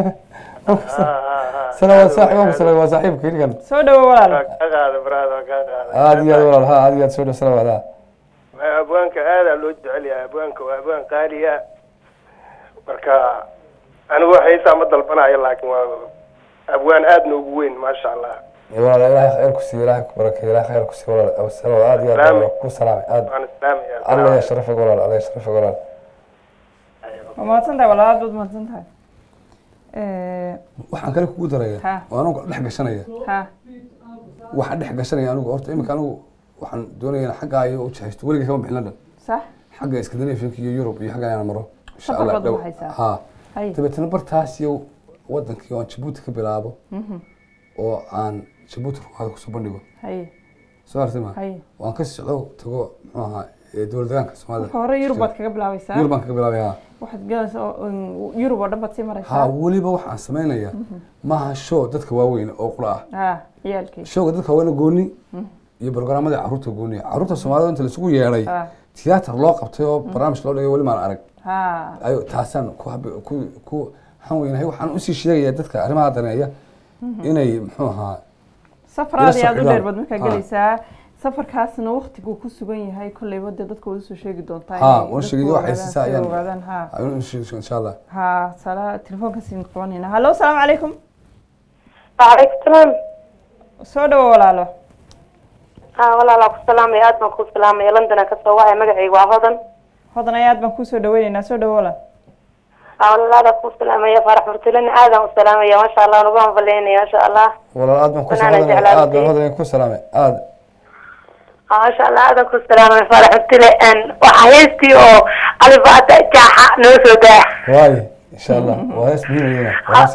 salawaad saaxiibka salawaad waa saaxiibka kaliyan soo dhawo walaalo ka qaada brada ka qaada aad iyo aad walaal ha aad iyo aad soo dhawo salawaad abwaanka aad loo jecel yahay abwaanka waa abwaan qaaliya marka anigu waxaysa ma dalbanayo laakiin waa abwaan aad noogu weyn ma sha Allah walaal ilaahay khayr ku siiyo ilaahay ku barakeeyo ilaahay khayr ku siiyo walaal salawaad aad iyo aad ku salaam aad Allah ya sharaf walaal Allah ya sharaf walaal ma santaa walaal aad ma santaa ee waxaan kale kugu daraya waan ugu dhex gashanaya ha waxaan dhex gashanaya anigu horta imika anigu waxaan doonaya xagga ay u jahaysto weliga kama bixin London صح xagga Scandinavia iyo Europe iyo xagga ayaan maro insha سفر Allah بدو حيسا ha هاي dabeetana bartaas iyo wadankii oo Djibouti ka bilaabo oo aan Djibouti ruuxda ku soo bandhigo هاي soo artay هاي waan ka socdo tago muxuu ahaa dowladda Soomaalida hore Yurub baad kaga bilaabeysaa Yurub baan kaga bilaabaya waxaad galaysaa Yurub oo dhan baad sii maraysaa ha waliba waxaan sameynaya maaha show dadka waaweyn oo qura ah ha ciyaalkii showga dadka waaweyn gooni iyo barnaamijyada carruurta gooni carruurta Soomaalida inta la isugu yeeray tiyaatar loo qabtay oo barnaamij loo dhigay wali ma arag ha ayo taasan ku ku ku waxaan weynahay waxaan u sii sheegayaa dadka arrimaha daneeya inay muxuu ahaa safaraad aad u dheer baad markaa galaysaa safarkaasna waqtigu ku sugan yahay kulay wada dadka wada soo sheegi doontaa ha waan sheegay waxay siisaa ayaan ogaadaan ha ayaan sheegay insha Allah ha sala telefoonka siin qabanina hallo assalaamu calaykum waalaikum salaam soo dhawo walaalo ha walaalo ku salaamay aad baan ku salaamay London ka soo wacay magacaygu waa hodan hodan ayaad baan ku soo dhaweynaynaa soo dhawo walaal walaalo ku salaamay farax murtilan aad aan u salaamay ma sha Allah ugu anfaleynay ma sha Allah walaal aad baan ku salaamay aad baan hodan ku salaamay aad ما شاء الله هذا كل سلام فرحت لي ان وحيستي او الفات جاح نوسودا واي ان شاء الله واسمي لنا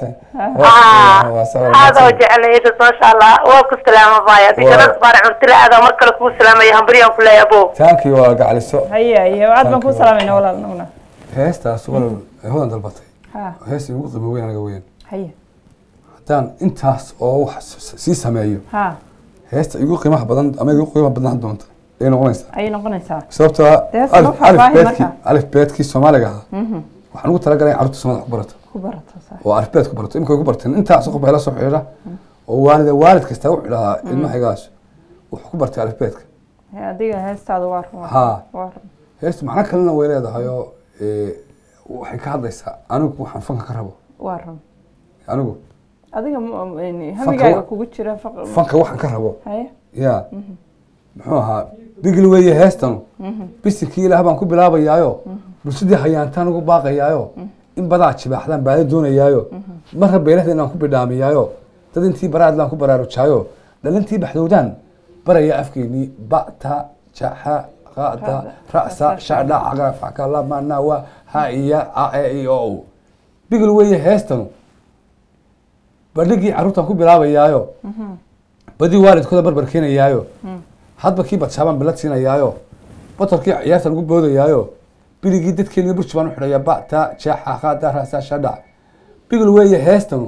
هذا وجعلني ما شاء الله وكل سلام بايا ديك فرحت لي هذا مركل كل سلام يا همبريان كل يا ابو ثانك يو قاعد السو هيا هيا وعد بان كل سلامينا ولا نونا heestaas walaal hoodan dalbatay ha heestii ugu qiimo weyn anaga weyn هيا hadaan intaas oo wax sii sameeyo ha heesta igu qiimaha badan ama igu qiimaha badan doonta ay noqonaysaa ay noqonaysaa sababtoo ah alif beedki alif beedki Soomaaliga ah waxaan ugu talagalay carruurta Soomaalida ku barato ku barato sax oo alif beed ku barato imka ku barteen intaas qof ay la soo xiriira oo waalida waalid kasta wuxuu lahaa ilmahaygaas wuxuu ku bartay alif beedka adiga heestaadu waa ruux ha waa heesta macna kalena way leedahay oo ee waxay ka hadlaysaa anigu waxaan fanka ka rabo waa ruux anigu adiga hamigaaga kugu jira fanka waxaan ka rabo haya ya muxuu ahaa bigil weeye heestan bisikii ilaah baan ku bilaabayaayo bulshadii hayaantaan ugu baaqayaayo in badaa jibaaxdaan baadi doonayaayo marra beelahda inaan ku bidhaamiyaayo dad intii baraadlaan ku baraarujaayo dhalintii baxdowdaan baraya afkeennii ba'ta jaxa qaada ra'sa shacdha caga facka lamana wa ha iya a e i o bigil weeye heestanu badhigii carruurtaan ku bilaabayaayo badii waalidkooda barbar keenayaayo hadba kii badshaabaan bilad siinayaayo batarkii ciyaarta lagu boodayaayo biligii dadkeennii burji baan u xidhayaa ba'ta jeexa qaada ra'sa shadhac bigil weeye heestanu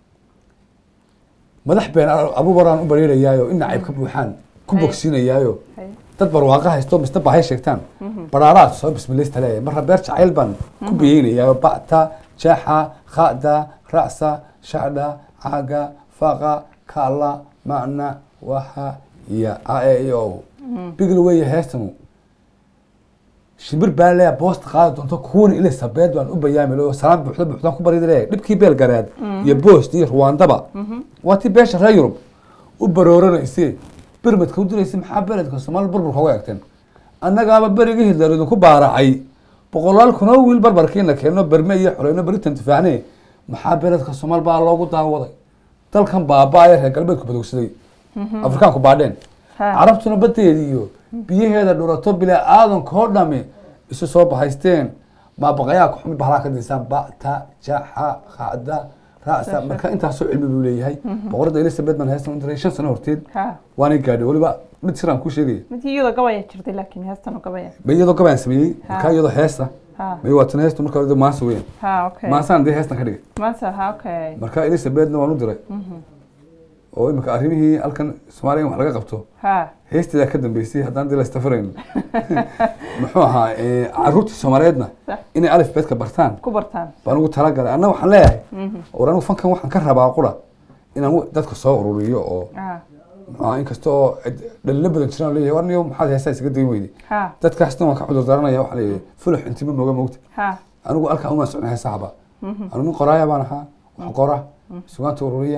madax been abuubaraan u bareerayaayo in nacayb ka buuxaan ku bogsiinayaayo dad barwaaqa haysto misna baahay sheegtaan baraaraad soo bismilaysta leeyahay marra beer jacayl baan ku biyeynayaayo ba'ta jeexa qaada ra'sa shadha caga faqa kala macna waxa iyo a e i o bigil weeye heestanu shimbir baa leeya boosta qaadi doonto kuwani ilay sabeed baan u bayaami loo salaam buuxda buuxdaan ku baridi leeyahay dhibkii beel gareed iyo boost iyo ruwaandaba waa tii beesha reer Yurub u barooranaysay birmadka u diraysay maxaa beledka Soomaali burburka uga egteen annagaaba berigii Hitler idinku baaracay boqolaal kun oo wiil barbarkiina keeno barme iyo xoreyno Britain difaacnay maxaa beledka Soomaali baa loogu daawaday dalkan baabaaye reer galbeedku badugsaday Afrikaanku baadheen carabtuna badeedii iyo biyaheeda dhurato bila aadan koo dhame isu soo bahaysteen ma baqayaa ku xumid bahala ka diisan ba'ta jaha qaada ra'sa marka intaas soo cilmi buu leeyahay boqorada Elizabeth man heestan diray shan sano horteed waana gaadhay waliba mid siraan ku sheegay mid iyada gabaya jirtay laakiin heestan gabaya bayado gabayaan sameeyay marka iyada heesta may waatan heesta marka iyada maasa weyn ha okay maasaan de heestan ka dhigay maasa ha okay marka Elizabeth waan u diray oo imika arrimihii halkan Soomaaliya wax laga qabto ha heestada ka dambeysay haddaan dila istafarayn muxuu ahaa ee carruurta Soomaaliyeedna inay alif beedka bartaan ku bartaan baan ugu talagalay anna waxaan leeyahay oo anigu fankan waxaan ka rabaa qura inaan dadka soo ururiyo oo ah in kasto dhalin badan jiraan leeyahay warniyo maxaad heestaa isaga dayn weydi dadkaasna waan ka cudur daaranaya waxa leeyahay fulux intima mooga moogta anigu alka uma socon heesaaba anigu qoraaya baan ahaa wax qora sugaanta ururiya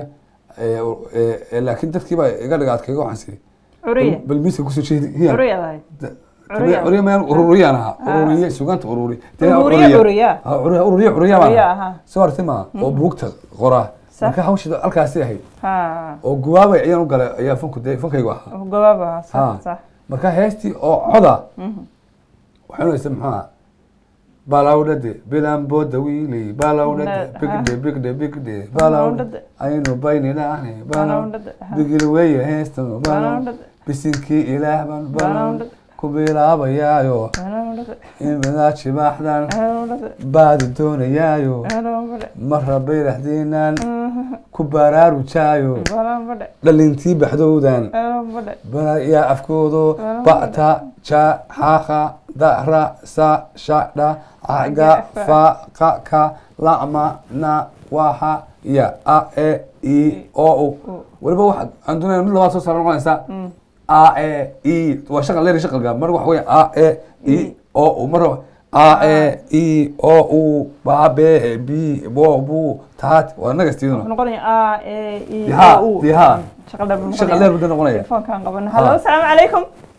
ee laakiin dadkii baa iga dhagaadkayga waxaan sii uriya bal miiska ku soo jeedi uriya uriya uriya ma uriya ana uriya sugaanta ururi uriya uriya uriya uriya uriya baan soo artay ma oo buugta qora marka hawshida halkaasi ahayd ها oo guwaabay ayaan u galay ayaa fanku dee fankaygu ahaa جوابها صح ها. صح marka heestii oo coda مهم. waxay unaysa maxaa balawdhade bilamboda wiiley balawdhade Balawdhade, bigde bigde bigde balawdhade aynu bayninaane balawdhade Balawdhade, ha. bigil weeye heestan balawdhade Balawdhade. bisinkii ilaah baan balawdhade Balawdhade. ku bilaabayaayo Balawdhade. in badaaji baxdan Balawdhade. baadi doonayaayo Balawdhade. marra bayraxdiinaan Mhm. ku baraarujaayo Balawdhade. dhalintii baxdowdan Balawdhade. bana yaa afkoodo ba'ta ja xaaqa da'ra sa shadha caga fa qa ka la'ma na waxa ya a e i o u waliba waxa aan doonaya mid labaad soo saaran noqonaysaa a e i waa shaqal leer shaqalga mar wax weeye a e i o u mar a e i o u ba be bi bo bu taat waa naga stiidno نقول آ إي ها، أو دي ها. شغل ده shaqal leer badan noqonaya تلفون كان قبلنا هلا السلام عليكم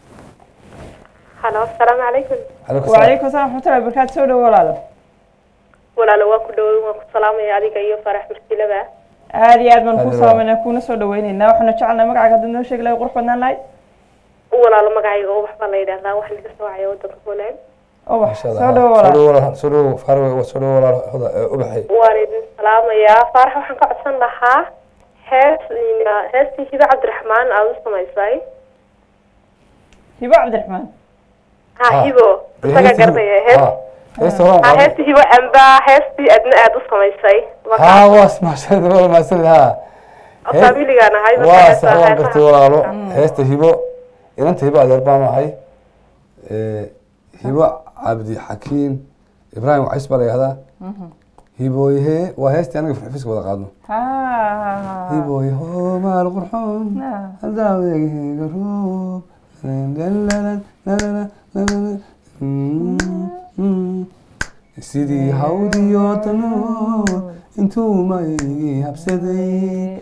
halo asalaamu calaykum Alaykum salaam. وعليكم السلام ورحمة الله وبركاته سودا ولا لا walaalo waa ku dhaway waan ku salaamaya adiga iyo farax martilaba هذه أدمن هذه كوسا بقى. من أكون سودا ويننا وإحنا جعلنا مقعد هذا النوش يقول يقرح بدنا لاي walaalo magacayga oo waxba la yidhaahdaa wax laga soo wacayo wadanka Poland أوه ما شاء الله سودا ها. ولا سودو ولا سودو فاروي وسودو ولا هذا أبحي waan idin salaamayaa farax waxaan ka codsan lahaa hees heestii hiba cabdiraxmaan aad u samaysay هبة عبد الرحمن ha hibo isaga garanaya hees hees horaan ha heestii hibo amba heestii adna aad u samaysay ها واس ما شاء الله ما سد ها familigan ahay واس waan gartay walaalo heesta hibo inanta hibo adeer baan ahay ee hibo cabdi xakiin ibraahim wacis baa la yihahdaa hiboyhe waa heestii anaga fiska wada qaadno ها hiboyho maal qurxoon نعم hadaaweegaheyga roob sidii hawdiyo danood intuu maygii habsaday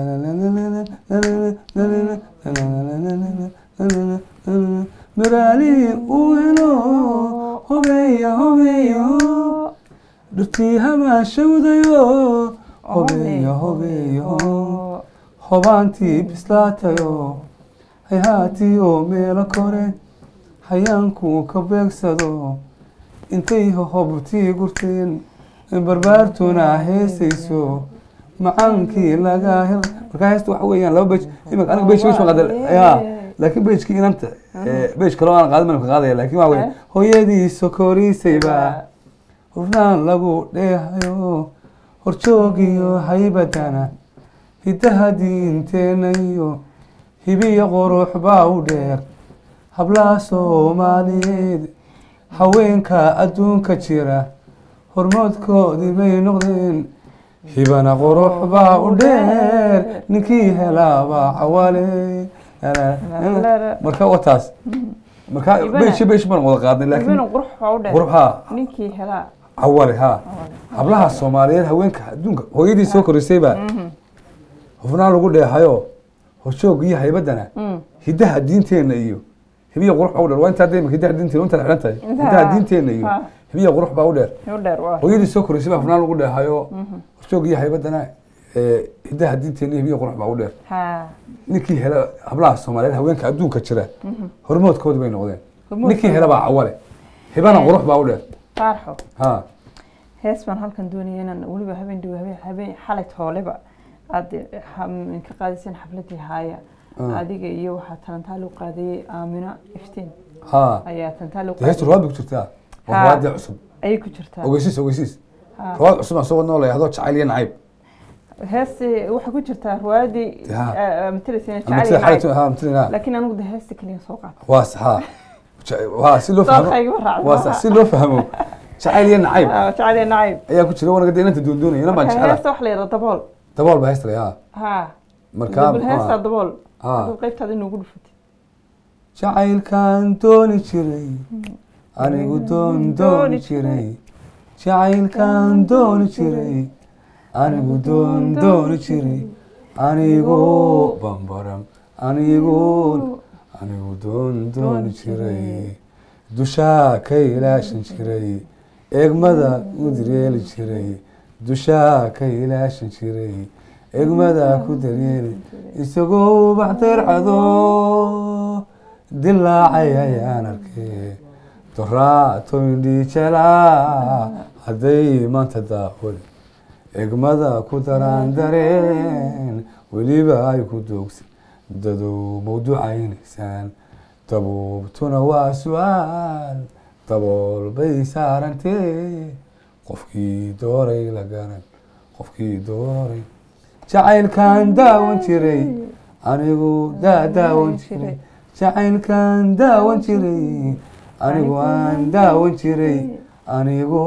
miraali uu helo hobeeya hobeeyo dhirtii hamaashawdayo hobeeya hobeeyo hobaantii bislaatayo hayhaatii oo meelo kore hayaankuu ka beegsado intay hobtii gurteen barbaartuna heesayso macaankii laga hel markaa heesta waxa weeyaan laba bej imika aniga bej bej qaada ya laakiin bejkii inanta bej kaloo aan qaadan maan ka qaadaya laakiin waxa weeye hooyadii sokoriisayba hufnaan lagu dheehayo horjoogiyo haybadana hidaha diinteena iyo hibiya qurux baa u dheer hablaha soomaaliyeed haweenka adduunka jira hormoodkoodii bay noqdeen hibana qurux baa u dheer ninkii helaabaa cawale marka wataas marka beshi beshi baan wada qaadnay laakiin هبة قرح عودة qurux haa نيكي هلا cawale haa hablaha soomaaliyeed haweenka adduunka hooyadii soo korisay baa hufnaan lagu dheehayo horjoog iyo haybadana hidaha diinteena iyo hibiya qurux baa u dheer waa intaa deemka hidaha diinteena intaad xidhan tahay hidaha diinteena iyo hibiya qurux baa u dheer يودر واه hooyadii soo korisay baa hufnaan lagu dheehayo horjoog iyo haybadana hidaha diinteena iyo hibiya qurux baa u dheer ها ninkii hela hablaha soomaaliyeed haweenka adduunka jira hormoodkoodii bay noqdeen Hormoodkooda. ninkii hela baa cawale hibana qurux baa u dheer فارحو ها hees baan halkan doonaya inaan weliba habeen dhow habeen habeen xalay tooleba aad xam- ka qaadaysan xafladii haaya adiga iyo waxaa talantaa loo qaadayay aamina iftiin ها ayaa talantaa loo heestu qaadayay rawaad bay ku jirtaa waa rawaadii cusub ayay ku jirtaa ogeysiis ogeysiis Ha. rawaad cusub aan soo wadnoo la yahdo jacayl iyo nacayb heesti waxaa ku jirtaa riwaayadii Ha. matalaysana ama jacayl sida iyo xalaytu nacayb. ها mtilina laakiin anigu de heesta kaliya soo qaata waa sax ها waa si loo fahmo Sooqayga ma raacdo. waa sax si loo fahmo jacayl iyo nacayb Ah, jacayl iyo nacayb ayaa ku jira wanaga inanta doondoonaya ina baan marka jecela heesta wax la yidhahdo dabool dabool baa heesta yaa ha marka dabal heesta dabool Ha. haduu qaybtaada inoogu dhufatay jacaylkaan dooni jiray anigu doon dooni jiray jacaylkaan dooni jiray anigu doon dooni jiray anigu bambaram anigu anigu doon dooni jiray dushaa ka ilaashan jiray eegmada u direeli jiray dushaa ka ilaashan jiray egmada ku daryeeli isagoo ubax darcado dilaacay ayaan arkay doraato indhii jelaa hadday maanta daaqoli egmada ku daraan dareen weliba ay ku doogsan dadow mawduucaynaysaan dabuubtuna waa su-aal dabool bay saarantee qofkii dooray la garan qofkii dooray jacaylkan daawan jiray anigu daa daawan jiray jacaylkan daawan jiray anigu aan daawan jiray anigu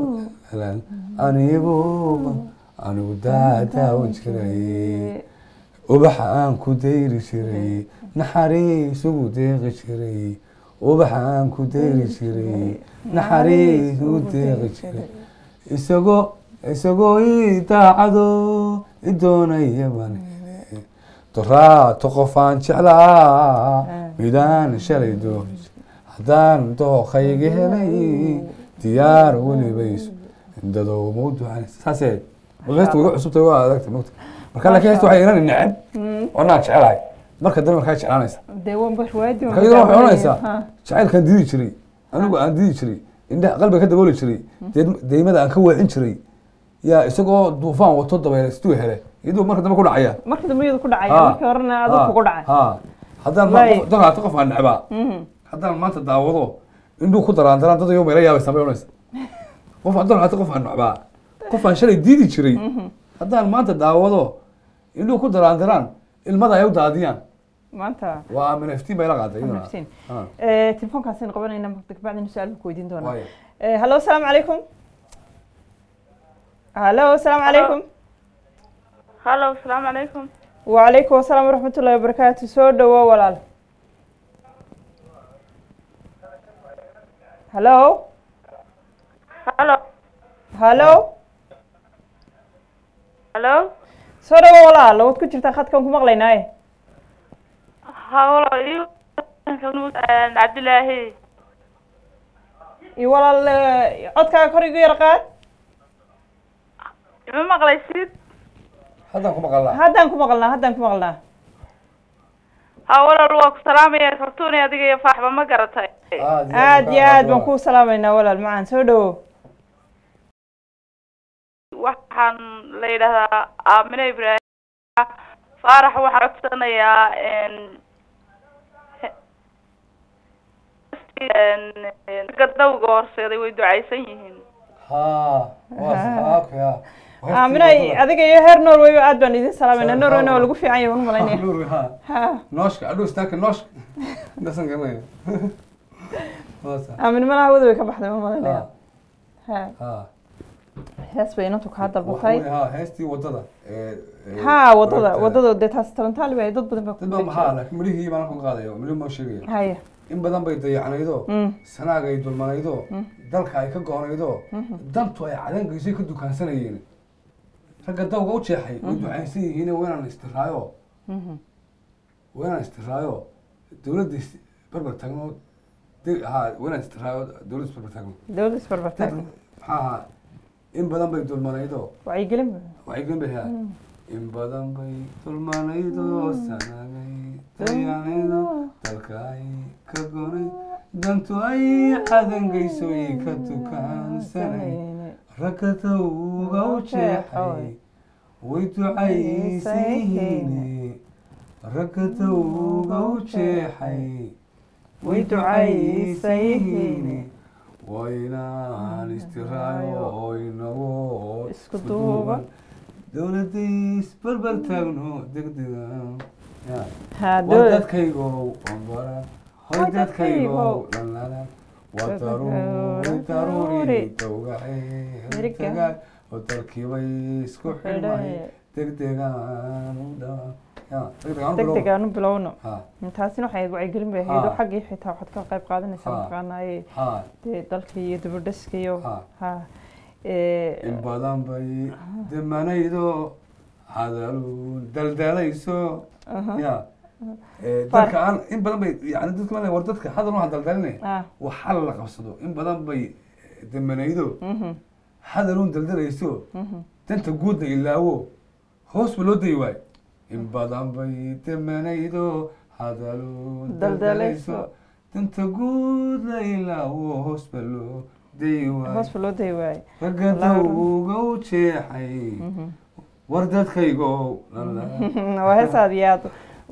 anigu anigu daa daawan jiray ubaxa aan ku dayri jiray naxariis ugu deeqi jiray ubaxa aan ku dayri jiray naxariis ugu deeqi jiray isagoo isagoo ii daacado i doonaya baan hele doraato qof aan jeclaa midaan shalay doonay haddaan dooqayga helay diyaar welibayso dadow mawduucan saasee heesta waga cusubtay waa adagta mogta marka laakiin heesta waxay inan neceb oo naag jecelahay marka dambe markaa jeclaanaysa dee wanba riwaayadii marka iyadoo waxay oranaysaa jacaylkaan diidi jiray anigu aan diidi jiray indhaha qalbiga ka dabooli jiray deymada aan ka weecin jiray yaa isagoo duufaan wato dabeele siduu hele iyadoo marka dambe ku dhacaya marka dambe iyadu ku dhacaya markii horena aduu kugu dhacay ha haddaan donaata qof aan necbaa haddaan maanta daawado indhuu ku daraan daraan dad iyo meela yaabaysa bay oranaysa qof aan donaata qof aan necbaa qof aan shalay diidi jiray haddaan maanta daawado indhuu ku daraan daraan ilmada ay u daadiyaan maanta waa aamin iftiin bay la qaaday naftiin ee telefoonkaasina qabanayna bacdina su'aal ku weydiin doonaa ee hello assalaamu calaykum hello assalaamu calaykum hallo asalaamu calaykum وعليكم السلام ورحمة الله وبركاته سو دوا ولا هلو hallo هلو hallo سو دوا ولا لو تكون جرت خدكم كم مغليناي hawlo iyo cabdilaahi اي ولا عدك كوريغو يرقاد ma maqlaysid haddaan ku maqalnaa هادان كم مغلنا هادان كم مغلنا hawlo waa ku salaamaya kartuuni adiga iyo faaxba ma garatay aad iyo aad baan ku salaamayna walaal macaan soo dhawo waxaan la yidhaahdaa aamine ibraahim faarax waxaan codsanayaa gadawga horseeday way ducaysan yihiin ha waa okay ha aaminay adiga iyo heer Norway aad baan idin salaamayna Norway waa lagu fiican yahay malaynaya Norway ha ha nooshka aduu istaaka nooshka dasan galay wasa aamin malaha wada way ka baxday malaynaya ha ha hees bay inantu ka dalbatay ha heestii wadada ee ha wadada wadada de taas tarantaali bay dad badan dad badan maxaa laakiin midhihii baan ku qaadayo midho ma sheegayo haya in badan bay dayacanaydo sanaaga ay dulmanaydo dalka ay ka goonaydo dantu ay cadan geysay ka dukaansanayeen ragga dawga u jeexay way ducaysan yihiin weenan istiraayo weenan istiraayo dawladda barbar tagno ha weenan istiraayo dawladda barbar tagno dawladda barbar tagno ha in badan bay dulmanaydo waxay gelin waxay gelin bay in badan bay dulmanaydo sanagay dayacanaydo dalka ay ka goonay dantu ay cadan geysoy ka dukaansanay ragga dawga u jeexay way ducaysiin ragga dawga u jeexay way ducaysiin waynaan istiraayo oynago isku duuban dawladdiis barbar taagno degdega dadkaygo wambara hoy dadkaygo dhalala waa daruuri daruuri dawgacay oo dalkiibay isku xidhmay degdegaan u dhaa degdegaan u bilowno intaasina waxay ahayd wacyigelin bay ahayd oo xaggii xitaa waxaad ka qayb qaadanaysaa mataqaanaaye dee dalka iyo dibadhiska iyo ha in badan bay demanaydo hadaluun daldalayso ya dadka aan in badan bay yani dadka ma war dadka hadal waxaan daldalinay wax xal la qabsado in badan bay demanaydo hadaluun daldalayso danta guudna ilaawo hoos ba loo dayi waayo in badan bay damanaydo hadaluun daldalayso danta guudna ilaawo hoos ba loo dayi waayo hoos ba loo dayi waayo ragadowga u jeexay war dadkaygo waa heesaad iyo aad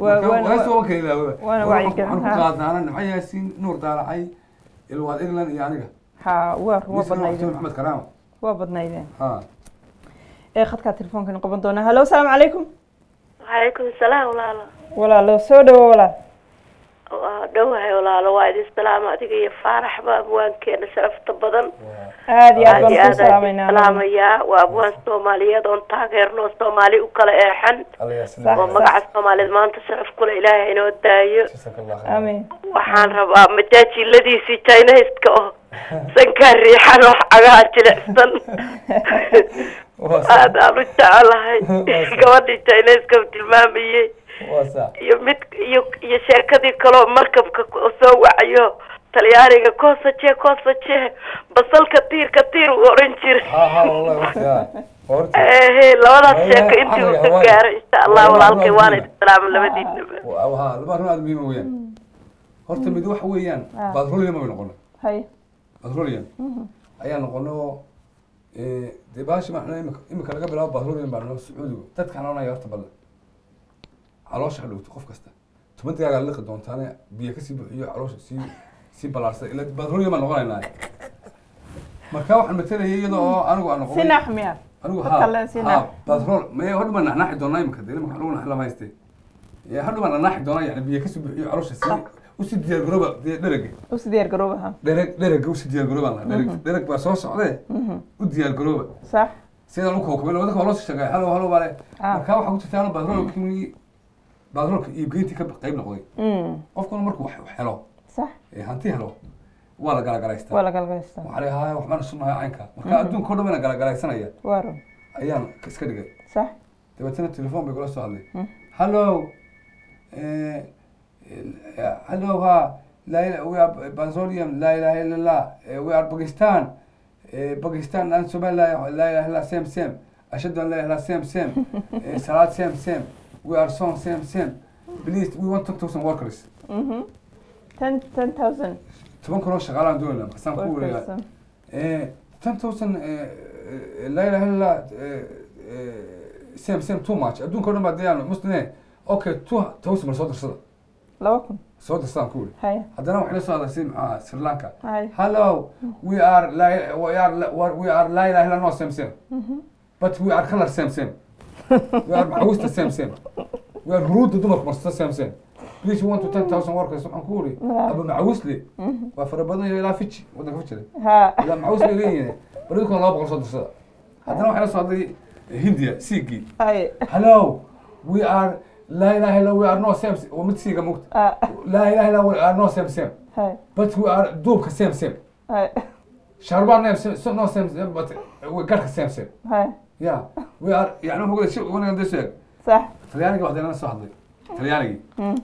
waana wacyigelin qaadnaana nimco yaasiin nuur daalacay ilwaad england iyo aniga ha waa waa badnaydeen maxamed karaama waa badnaydeen ha ee khadka telefoonkan qaban doona hallo assalaamu calaykum وعليكم السلام ولاalo walaalo soo dhawo walaal waa dhawahay walaalo waa idin salaam adiga iyo faarax ba abwaankeena sharafta badan aad iyo aad baan ku salaamaynaa salaamaya waa abwaan Soomaaliyeed oo taageerno Soomaali u kala eexan oo magaca Soomaaliyeed maanta sharaf kule Ilaahay inoo daayo amiin waxaan rabaa majaajiladiisii Chinese-ka oo sanka riixan wax agaha jilicsan aad aan u jecelahay gabadhii Chinese-ka tilmaamayay iyo mid iyo iyo sheekadii kale markabka soo wacayo talyaaniga koosaje koosaje basalka tiirka tiir u oran jiray ha ha wallahi horta ee labadaas sheeko intii uu ka gaaray insha Allah walaalkay waana salaam labadiinaba waa laba run aad muhiim weeyaan horta mid wax weeyaan petroleum ay noqon hay petroleum ayaa noqono ee dibaash ma xnaa imika laga bilaabo petroleum baa noo Sacuudiga dadka xanaanaya horta badan caloosha dhawto qof kasta tumantiga liqi doontaana biyo ka sii buuxiyo caloosha si si balaarsan ila petroleum ma noqonaynaa marka waxaan matalayay iyadoo anigu aan noqon sinax miya anigu ha petrol ma hor ma naxnaxi doonaa imika deelma waxaan ugu naxla maystay ya hadda ma naxnaxi doonaa yani biyo ka sii buuxiyo caloosha si u si diyaar garooba dhereg u si diyaar garooba ha dhereg dhereg u si diyaar garooba dhereg dhereg baa soo socday u diyaar garooba sax sida lagu kookobay labada kale loo shaqeeyay halo halo bale marka waxa ku jirtaan petrol kimi baadroolka iibgeynti ka qayb noqday qofkuna markuu wax helo sax ee hanti helo waa la galagalaystaa waa la galagalaystaa waxa la yahay wax baan sunahay aynka marka adduunka oo dhan la galagalaysanaya waa run ayaan iska dhigay sax dabeetana telefoon bay kula soo hadlay hallo ee hallo ha la we are petroleum la ilaha illallah we are Pakistan Pakistan and Somalia la ilaha illallah same same ashhadu an la ilaha same same salat same same we are song same same please we want to talk to some workers mhm ten ten thousand toban kun oo shaqaalaan doonayna qasam ku wareega ee ten thousand la ilaha illallah same same too much adduunka oo dhan baa dayaan muslimee okay two thousand soo darsada laba kun soo darsada ku wareega hay haddana waxay la soo hadashay maxaa Sri Lanka hay hello we are la we are we are la ilaha illallah no same same but we are color same same we are معوسة same same we are برود دمر مرسى same same please you want to ten thousand workers سبحان كوري أبو معوس لي وفربنا إلى فيتش وده فيتش ها إلى معوس لي ليه بريدكم الله بقول صدق صدق هذا واحد صادق هندية سيكي هاي hello we are لا إله إلا we are no same ومت سيكا مكت لا إله إلا we are no same same هاي but we are دوب same same هاي شربان no same same but we got same same هاي يا we are يعني هو كذا شيء وانا قديش هيك صح طلياني واحد انا صاحبي طلياني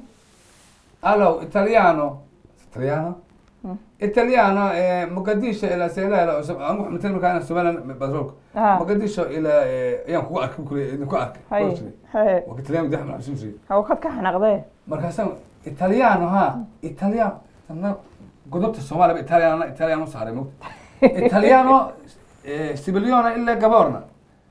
الو ايطاليانو طليانو ايطاليانو مقديش الى سيلا الى انا مثل ما كان سؤال بتروك مقديش الى يعني كو ارك كل كو ارك هاي هاي وقت لهم دحم عشان شيء هو قد كحنقده مركزان ايطاليانو ها ايطاليان انا قدبت الصومال ايطاليانو ايطاليانو صار مو ايطاليانو سيبليونا الا جابورنا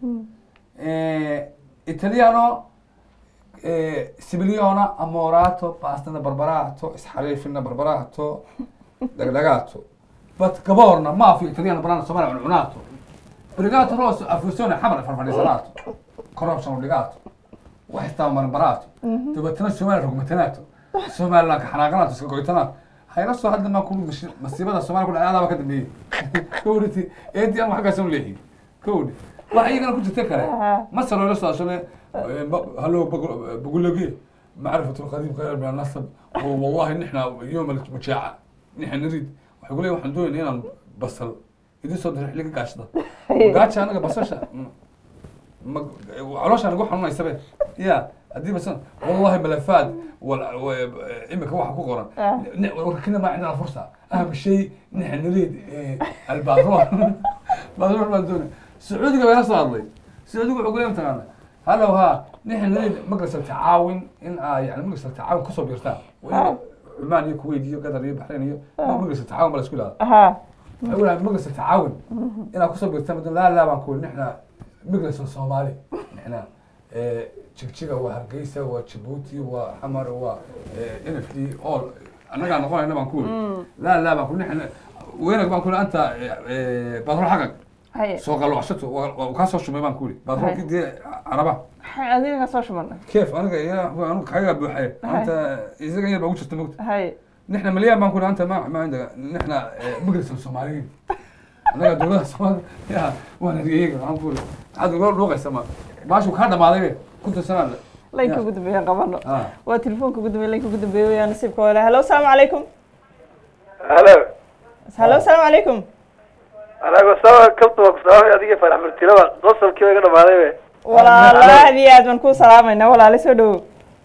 إيطاليانو سيبليونا أموراتو باستنا بربراتو إسحاريفنا بربراتو دقدقاتو بس كبورنا ما في إيطاليانو برانا سومانا عنعناتو بريغاتو روس أفوسيوني حمرا فرفريزاناتو كوربشن بريغاتو وحيستاو مربراتو تبتنا سومانا رقمتناتو سومانا لك حناقناتو سكوكويتناتو هاي نفسه هذا ما كل مش مصيبة السومانا كل أنا بكتب بيه كورتي أنت أنا حاجة سوم ليه كوري والله أنا كنت تذكره مثلا لو صار شنو هلو بقول لك إيه معرفة القديم خير من النصب والله إن إحنا يوم المشاعة نحن نريد ويقول لي واحد دول هنا بصل إذا صدر لك قاش ده قاش أنا بصلش علاش أنا أقول حنا يسبب يا هدي بس والله ملفات وإمك واحد كقرن ولكن ما عندنا فرصة أهم شيء نحن نريد الباترول باترول ما دونه سعودي قبل صار لي سعودي يقول لهم تمام هلا وها نحن نريد مجلس التعاون إن آه يعني مجلس التعاون كسب يرتاح عماني كويتي وقطري بحريني مجلس التعاون بلا سكول هذا أقول مجلس التعاون إن كسب يرتاح لا لا بنقول نحن مجلس الصومالي نحن تشيكا وهرقيسة وجيبوتي وحمر وإنفلي أول أنا قاعد نقول أنا بنقول لا لا بنقول نحن وينك بنقول أنت بتروح حقك سوق الوحشة وكاسو شو ما بنقولي بتروح كده عربة هذه كاسو شو مرة كيف أنا يا أنا حاجة بحي أنت إذا جاي بقولش تموت هاي نحن مليان بنقول أنت ما ما عندك نحن مجلس الصوماليين أنا دولة الصومال يا وأنا رجيك بنقول هذا لغة سما باشو كذا ما أدري كنت سنة لينك قد بيه قبلنا وتلفونك قد بيه لينك قد بيه ويا نسيبك ولا هلو السلام عليكم هلا هلو السلام عليكم أنا قصة كنت وقصة هذه فرح مرتيلا قصة كيف كنا ما أدري ولا لا هذه أجمل كل سلامنا ولا لسه دو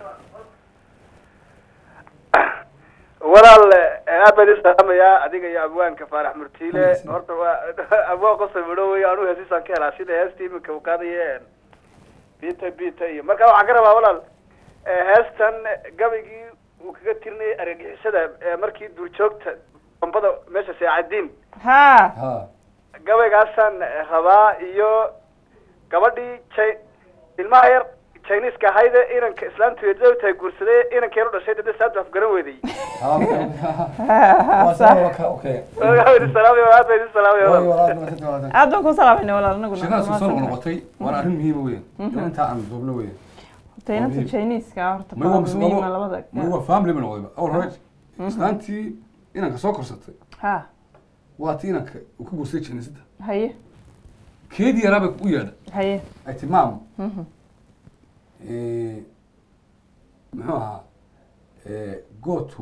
ولا أبد السلام يا أديك يا أبوان كفارح مرتيلة هرتوا أبوا قصة مروي أنا هذي سانك على شيء هستي من كوكاديين بيتا بيتا مركب عقربة ولا هستن قبلي وكتيرني أرجع سدا مركي دورشوكت أمبدا ماشي ساعدين ها ها قبل قاسن هوا يو قبلي شيء الماهر Chinese ka hayda inanka islaamtu yeedo tay guursaday inanka yar dhashay dad saad af garan weeday waa sawa okay salaam iyo aad bay salaam iyo aad ku salaamayna walaal anagu shaqada soo noqotay waa arrin muhiim weyn inta aan duubno weyn taynta Chinese ka horta muhiim labada waa family man wada aw hore islaantii inanka soo korsatay ha waa tiinanka uu ku guursaday Chinese haye keedii yaraba u yeedha haye ay timaam muxuu ahaa go to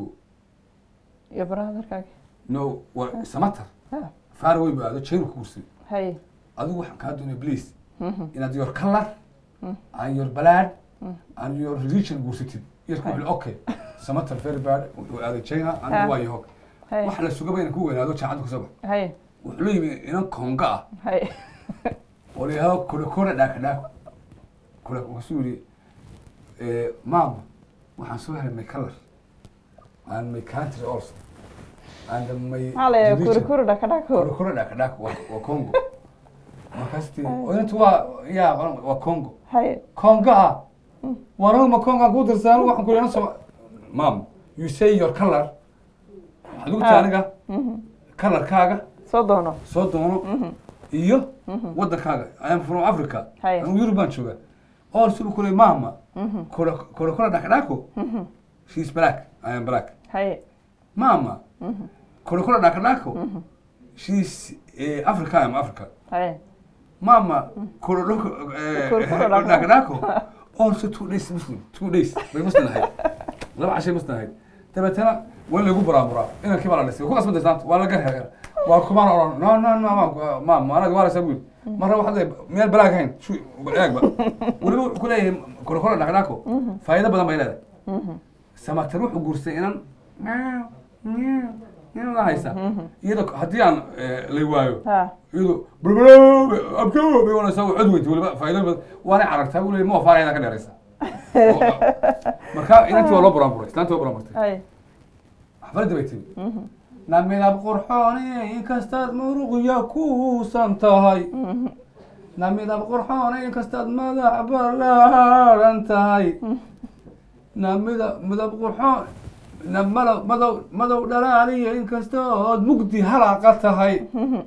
يا brother no waa samatar far away baado chayru ku guursaday hay adigu waxaan ka doonay please inaad your color and your blood and your religion guursatid yarku wuxuu okay samatar very bad wuxuu aaday China and waa yahay wax la suga bayna ku weynaado jaacad ku soo hay wuxuu leeyahay inan konga ah hay oo leeyahay kula kula dhaak dhaak kula wasuuli ee mom waxaan soo helay my color and my country also and my hale kula kula dhaak dhaak kula kula dhaak dhaak waa Congo markaasti inta waa ya waa Congo hay Conga waran ma Conga ku dirsan waxaan ku leeyahay soo mom you say your color adigu taaniga color kaaga soo doono soo doono iyo wadankaaga I am from Africa anu Europe jooga oo soo kulay mama kula kula kula dhaqdhaqo she is black I am black hay mama kula kula dhaqdhaqo she is Africa I am Africa hay mama kula kula dhaqdhaqo also two days Muslim two days bay Muslim ahay laba cashay Muslim ahay tabatana wala lagu baraabura inaan kibala dhisay ku qasbada saanta wala garheer waa kuma oran no no no ma ma ana gaar sabuul marra waxay meel balaag hayn shu eegba waliba ku leeyahay kor kor dhaqdhaqo faa'iido badan bay leedahay samatar wuxuu guursay inaan inaan la haysa iyadoo hadii aan la waayo iyadoo bulbulo abkoo bay wala soo cod weyd waliba faa'iido badan waana aragtaa waliba ma faarayna ka dheeraysa marka inantii waa loo baraamburay islaantii waa baraamburtay hay xafladda bay timi namidab qurxoonay inkastaad muruqya kuusan tahay namidab qurxoonay inkastaad madax ballaaran tahay namida midab qurxoon namalo madow madow dhalaaliya inkastood mugdi halaaqa tahay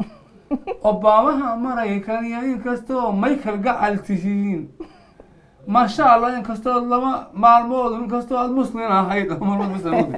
obaamaha maraykan iyo inkastoo michael gacal tihiin maasha allah inkastood laba maalmood inkastoo aad muslim ahayd maalmood muslim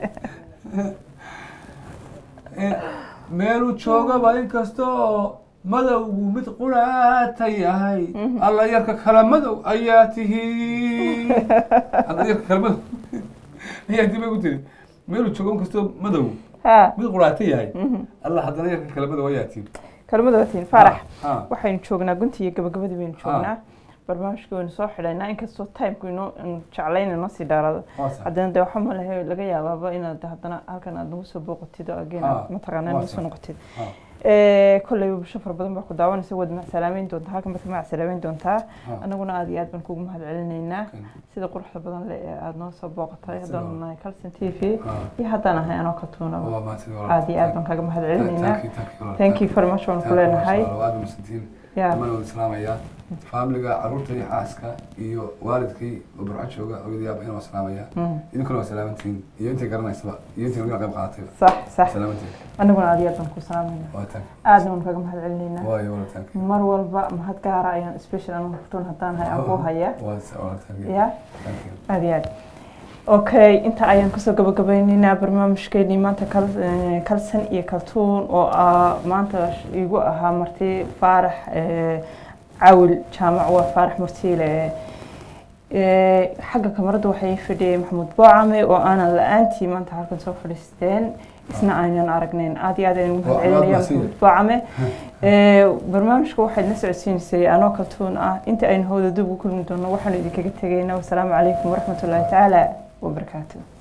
meelu joogaba inkastoo madowgu mid quraata yahay alla yarka kala madow ayaa tihiin alla yarka kala madow ayaa dibay ku tiri meelu joogo inkastoo madow mid quraata yahay alla haddana yarka kala madow ayaa tihiin kala madow tihiin farax waxaynu joognaa gunti iyo gabagabadii baynu joognaa barnaamijka waynu soo xidhaynaa inkastoo timku inoo jeclayn inoo sii dhaarado haddana dee waxaa malahay laga yaabaaba inaad haddana halkan aad nagu soo booqatid oo again mataqaanaa nagu soo noqotid kolley bulsho fara badan baa ku daawanaysa waad macsalaameyn doontaa halkan baad ka macsalaameyn doontaa annaguna aad iyo aad baan kugu mahad celinaynaa sida quruxda badan le ee aada noo soo booqatay haddaan nahay Calson T V iyo haddaan ahay anoo ka tuunaba aad iyo aad baan kaga mahad celinaynaa thank you very much waan ku leenahay أنا السلام يا فاميلي عروتي حاسكا iyo waalidkii oo burco jooga oo yaab inuu salaamaya idinku waa salaamantiin iyo intii garanaysa iyo intii uga qayb qaadatay صح صح salaamantiin anaguna aad iyo aad ku salaamayna aad aan kaga mahad celinayna waayo walaal mar walba mahad gaar ah ayaan special aan ku haddaan hay aan ku haya ya aad iyo aad okay inta ayaan kusoo gabagabaynaynaa barnaamijkeennii maanta Calson iyo Kaltuun oo maanta igu ahaa marti Faarax caawil jaamac waa Faarax Murtiile xagga kamarada waxay fadhiyay Maxamuud Boocame oo aanan la'aantii maanta halkan soo fadhiisteen isna aanan aragnayn aad iyo aad ayaan ugu mahadcelinayaa Maxamuud Boocame barnaamijka waxay la socodsiinisay anoo Kaltuun ah inta aynu hawada dib ugu kulmi doono waxaan idinkaga tegaynaa wassalaamu calaykum waraxmatullaahi tacaala وبركاته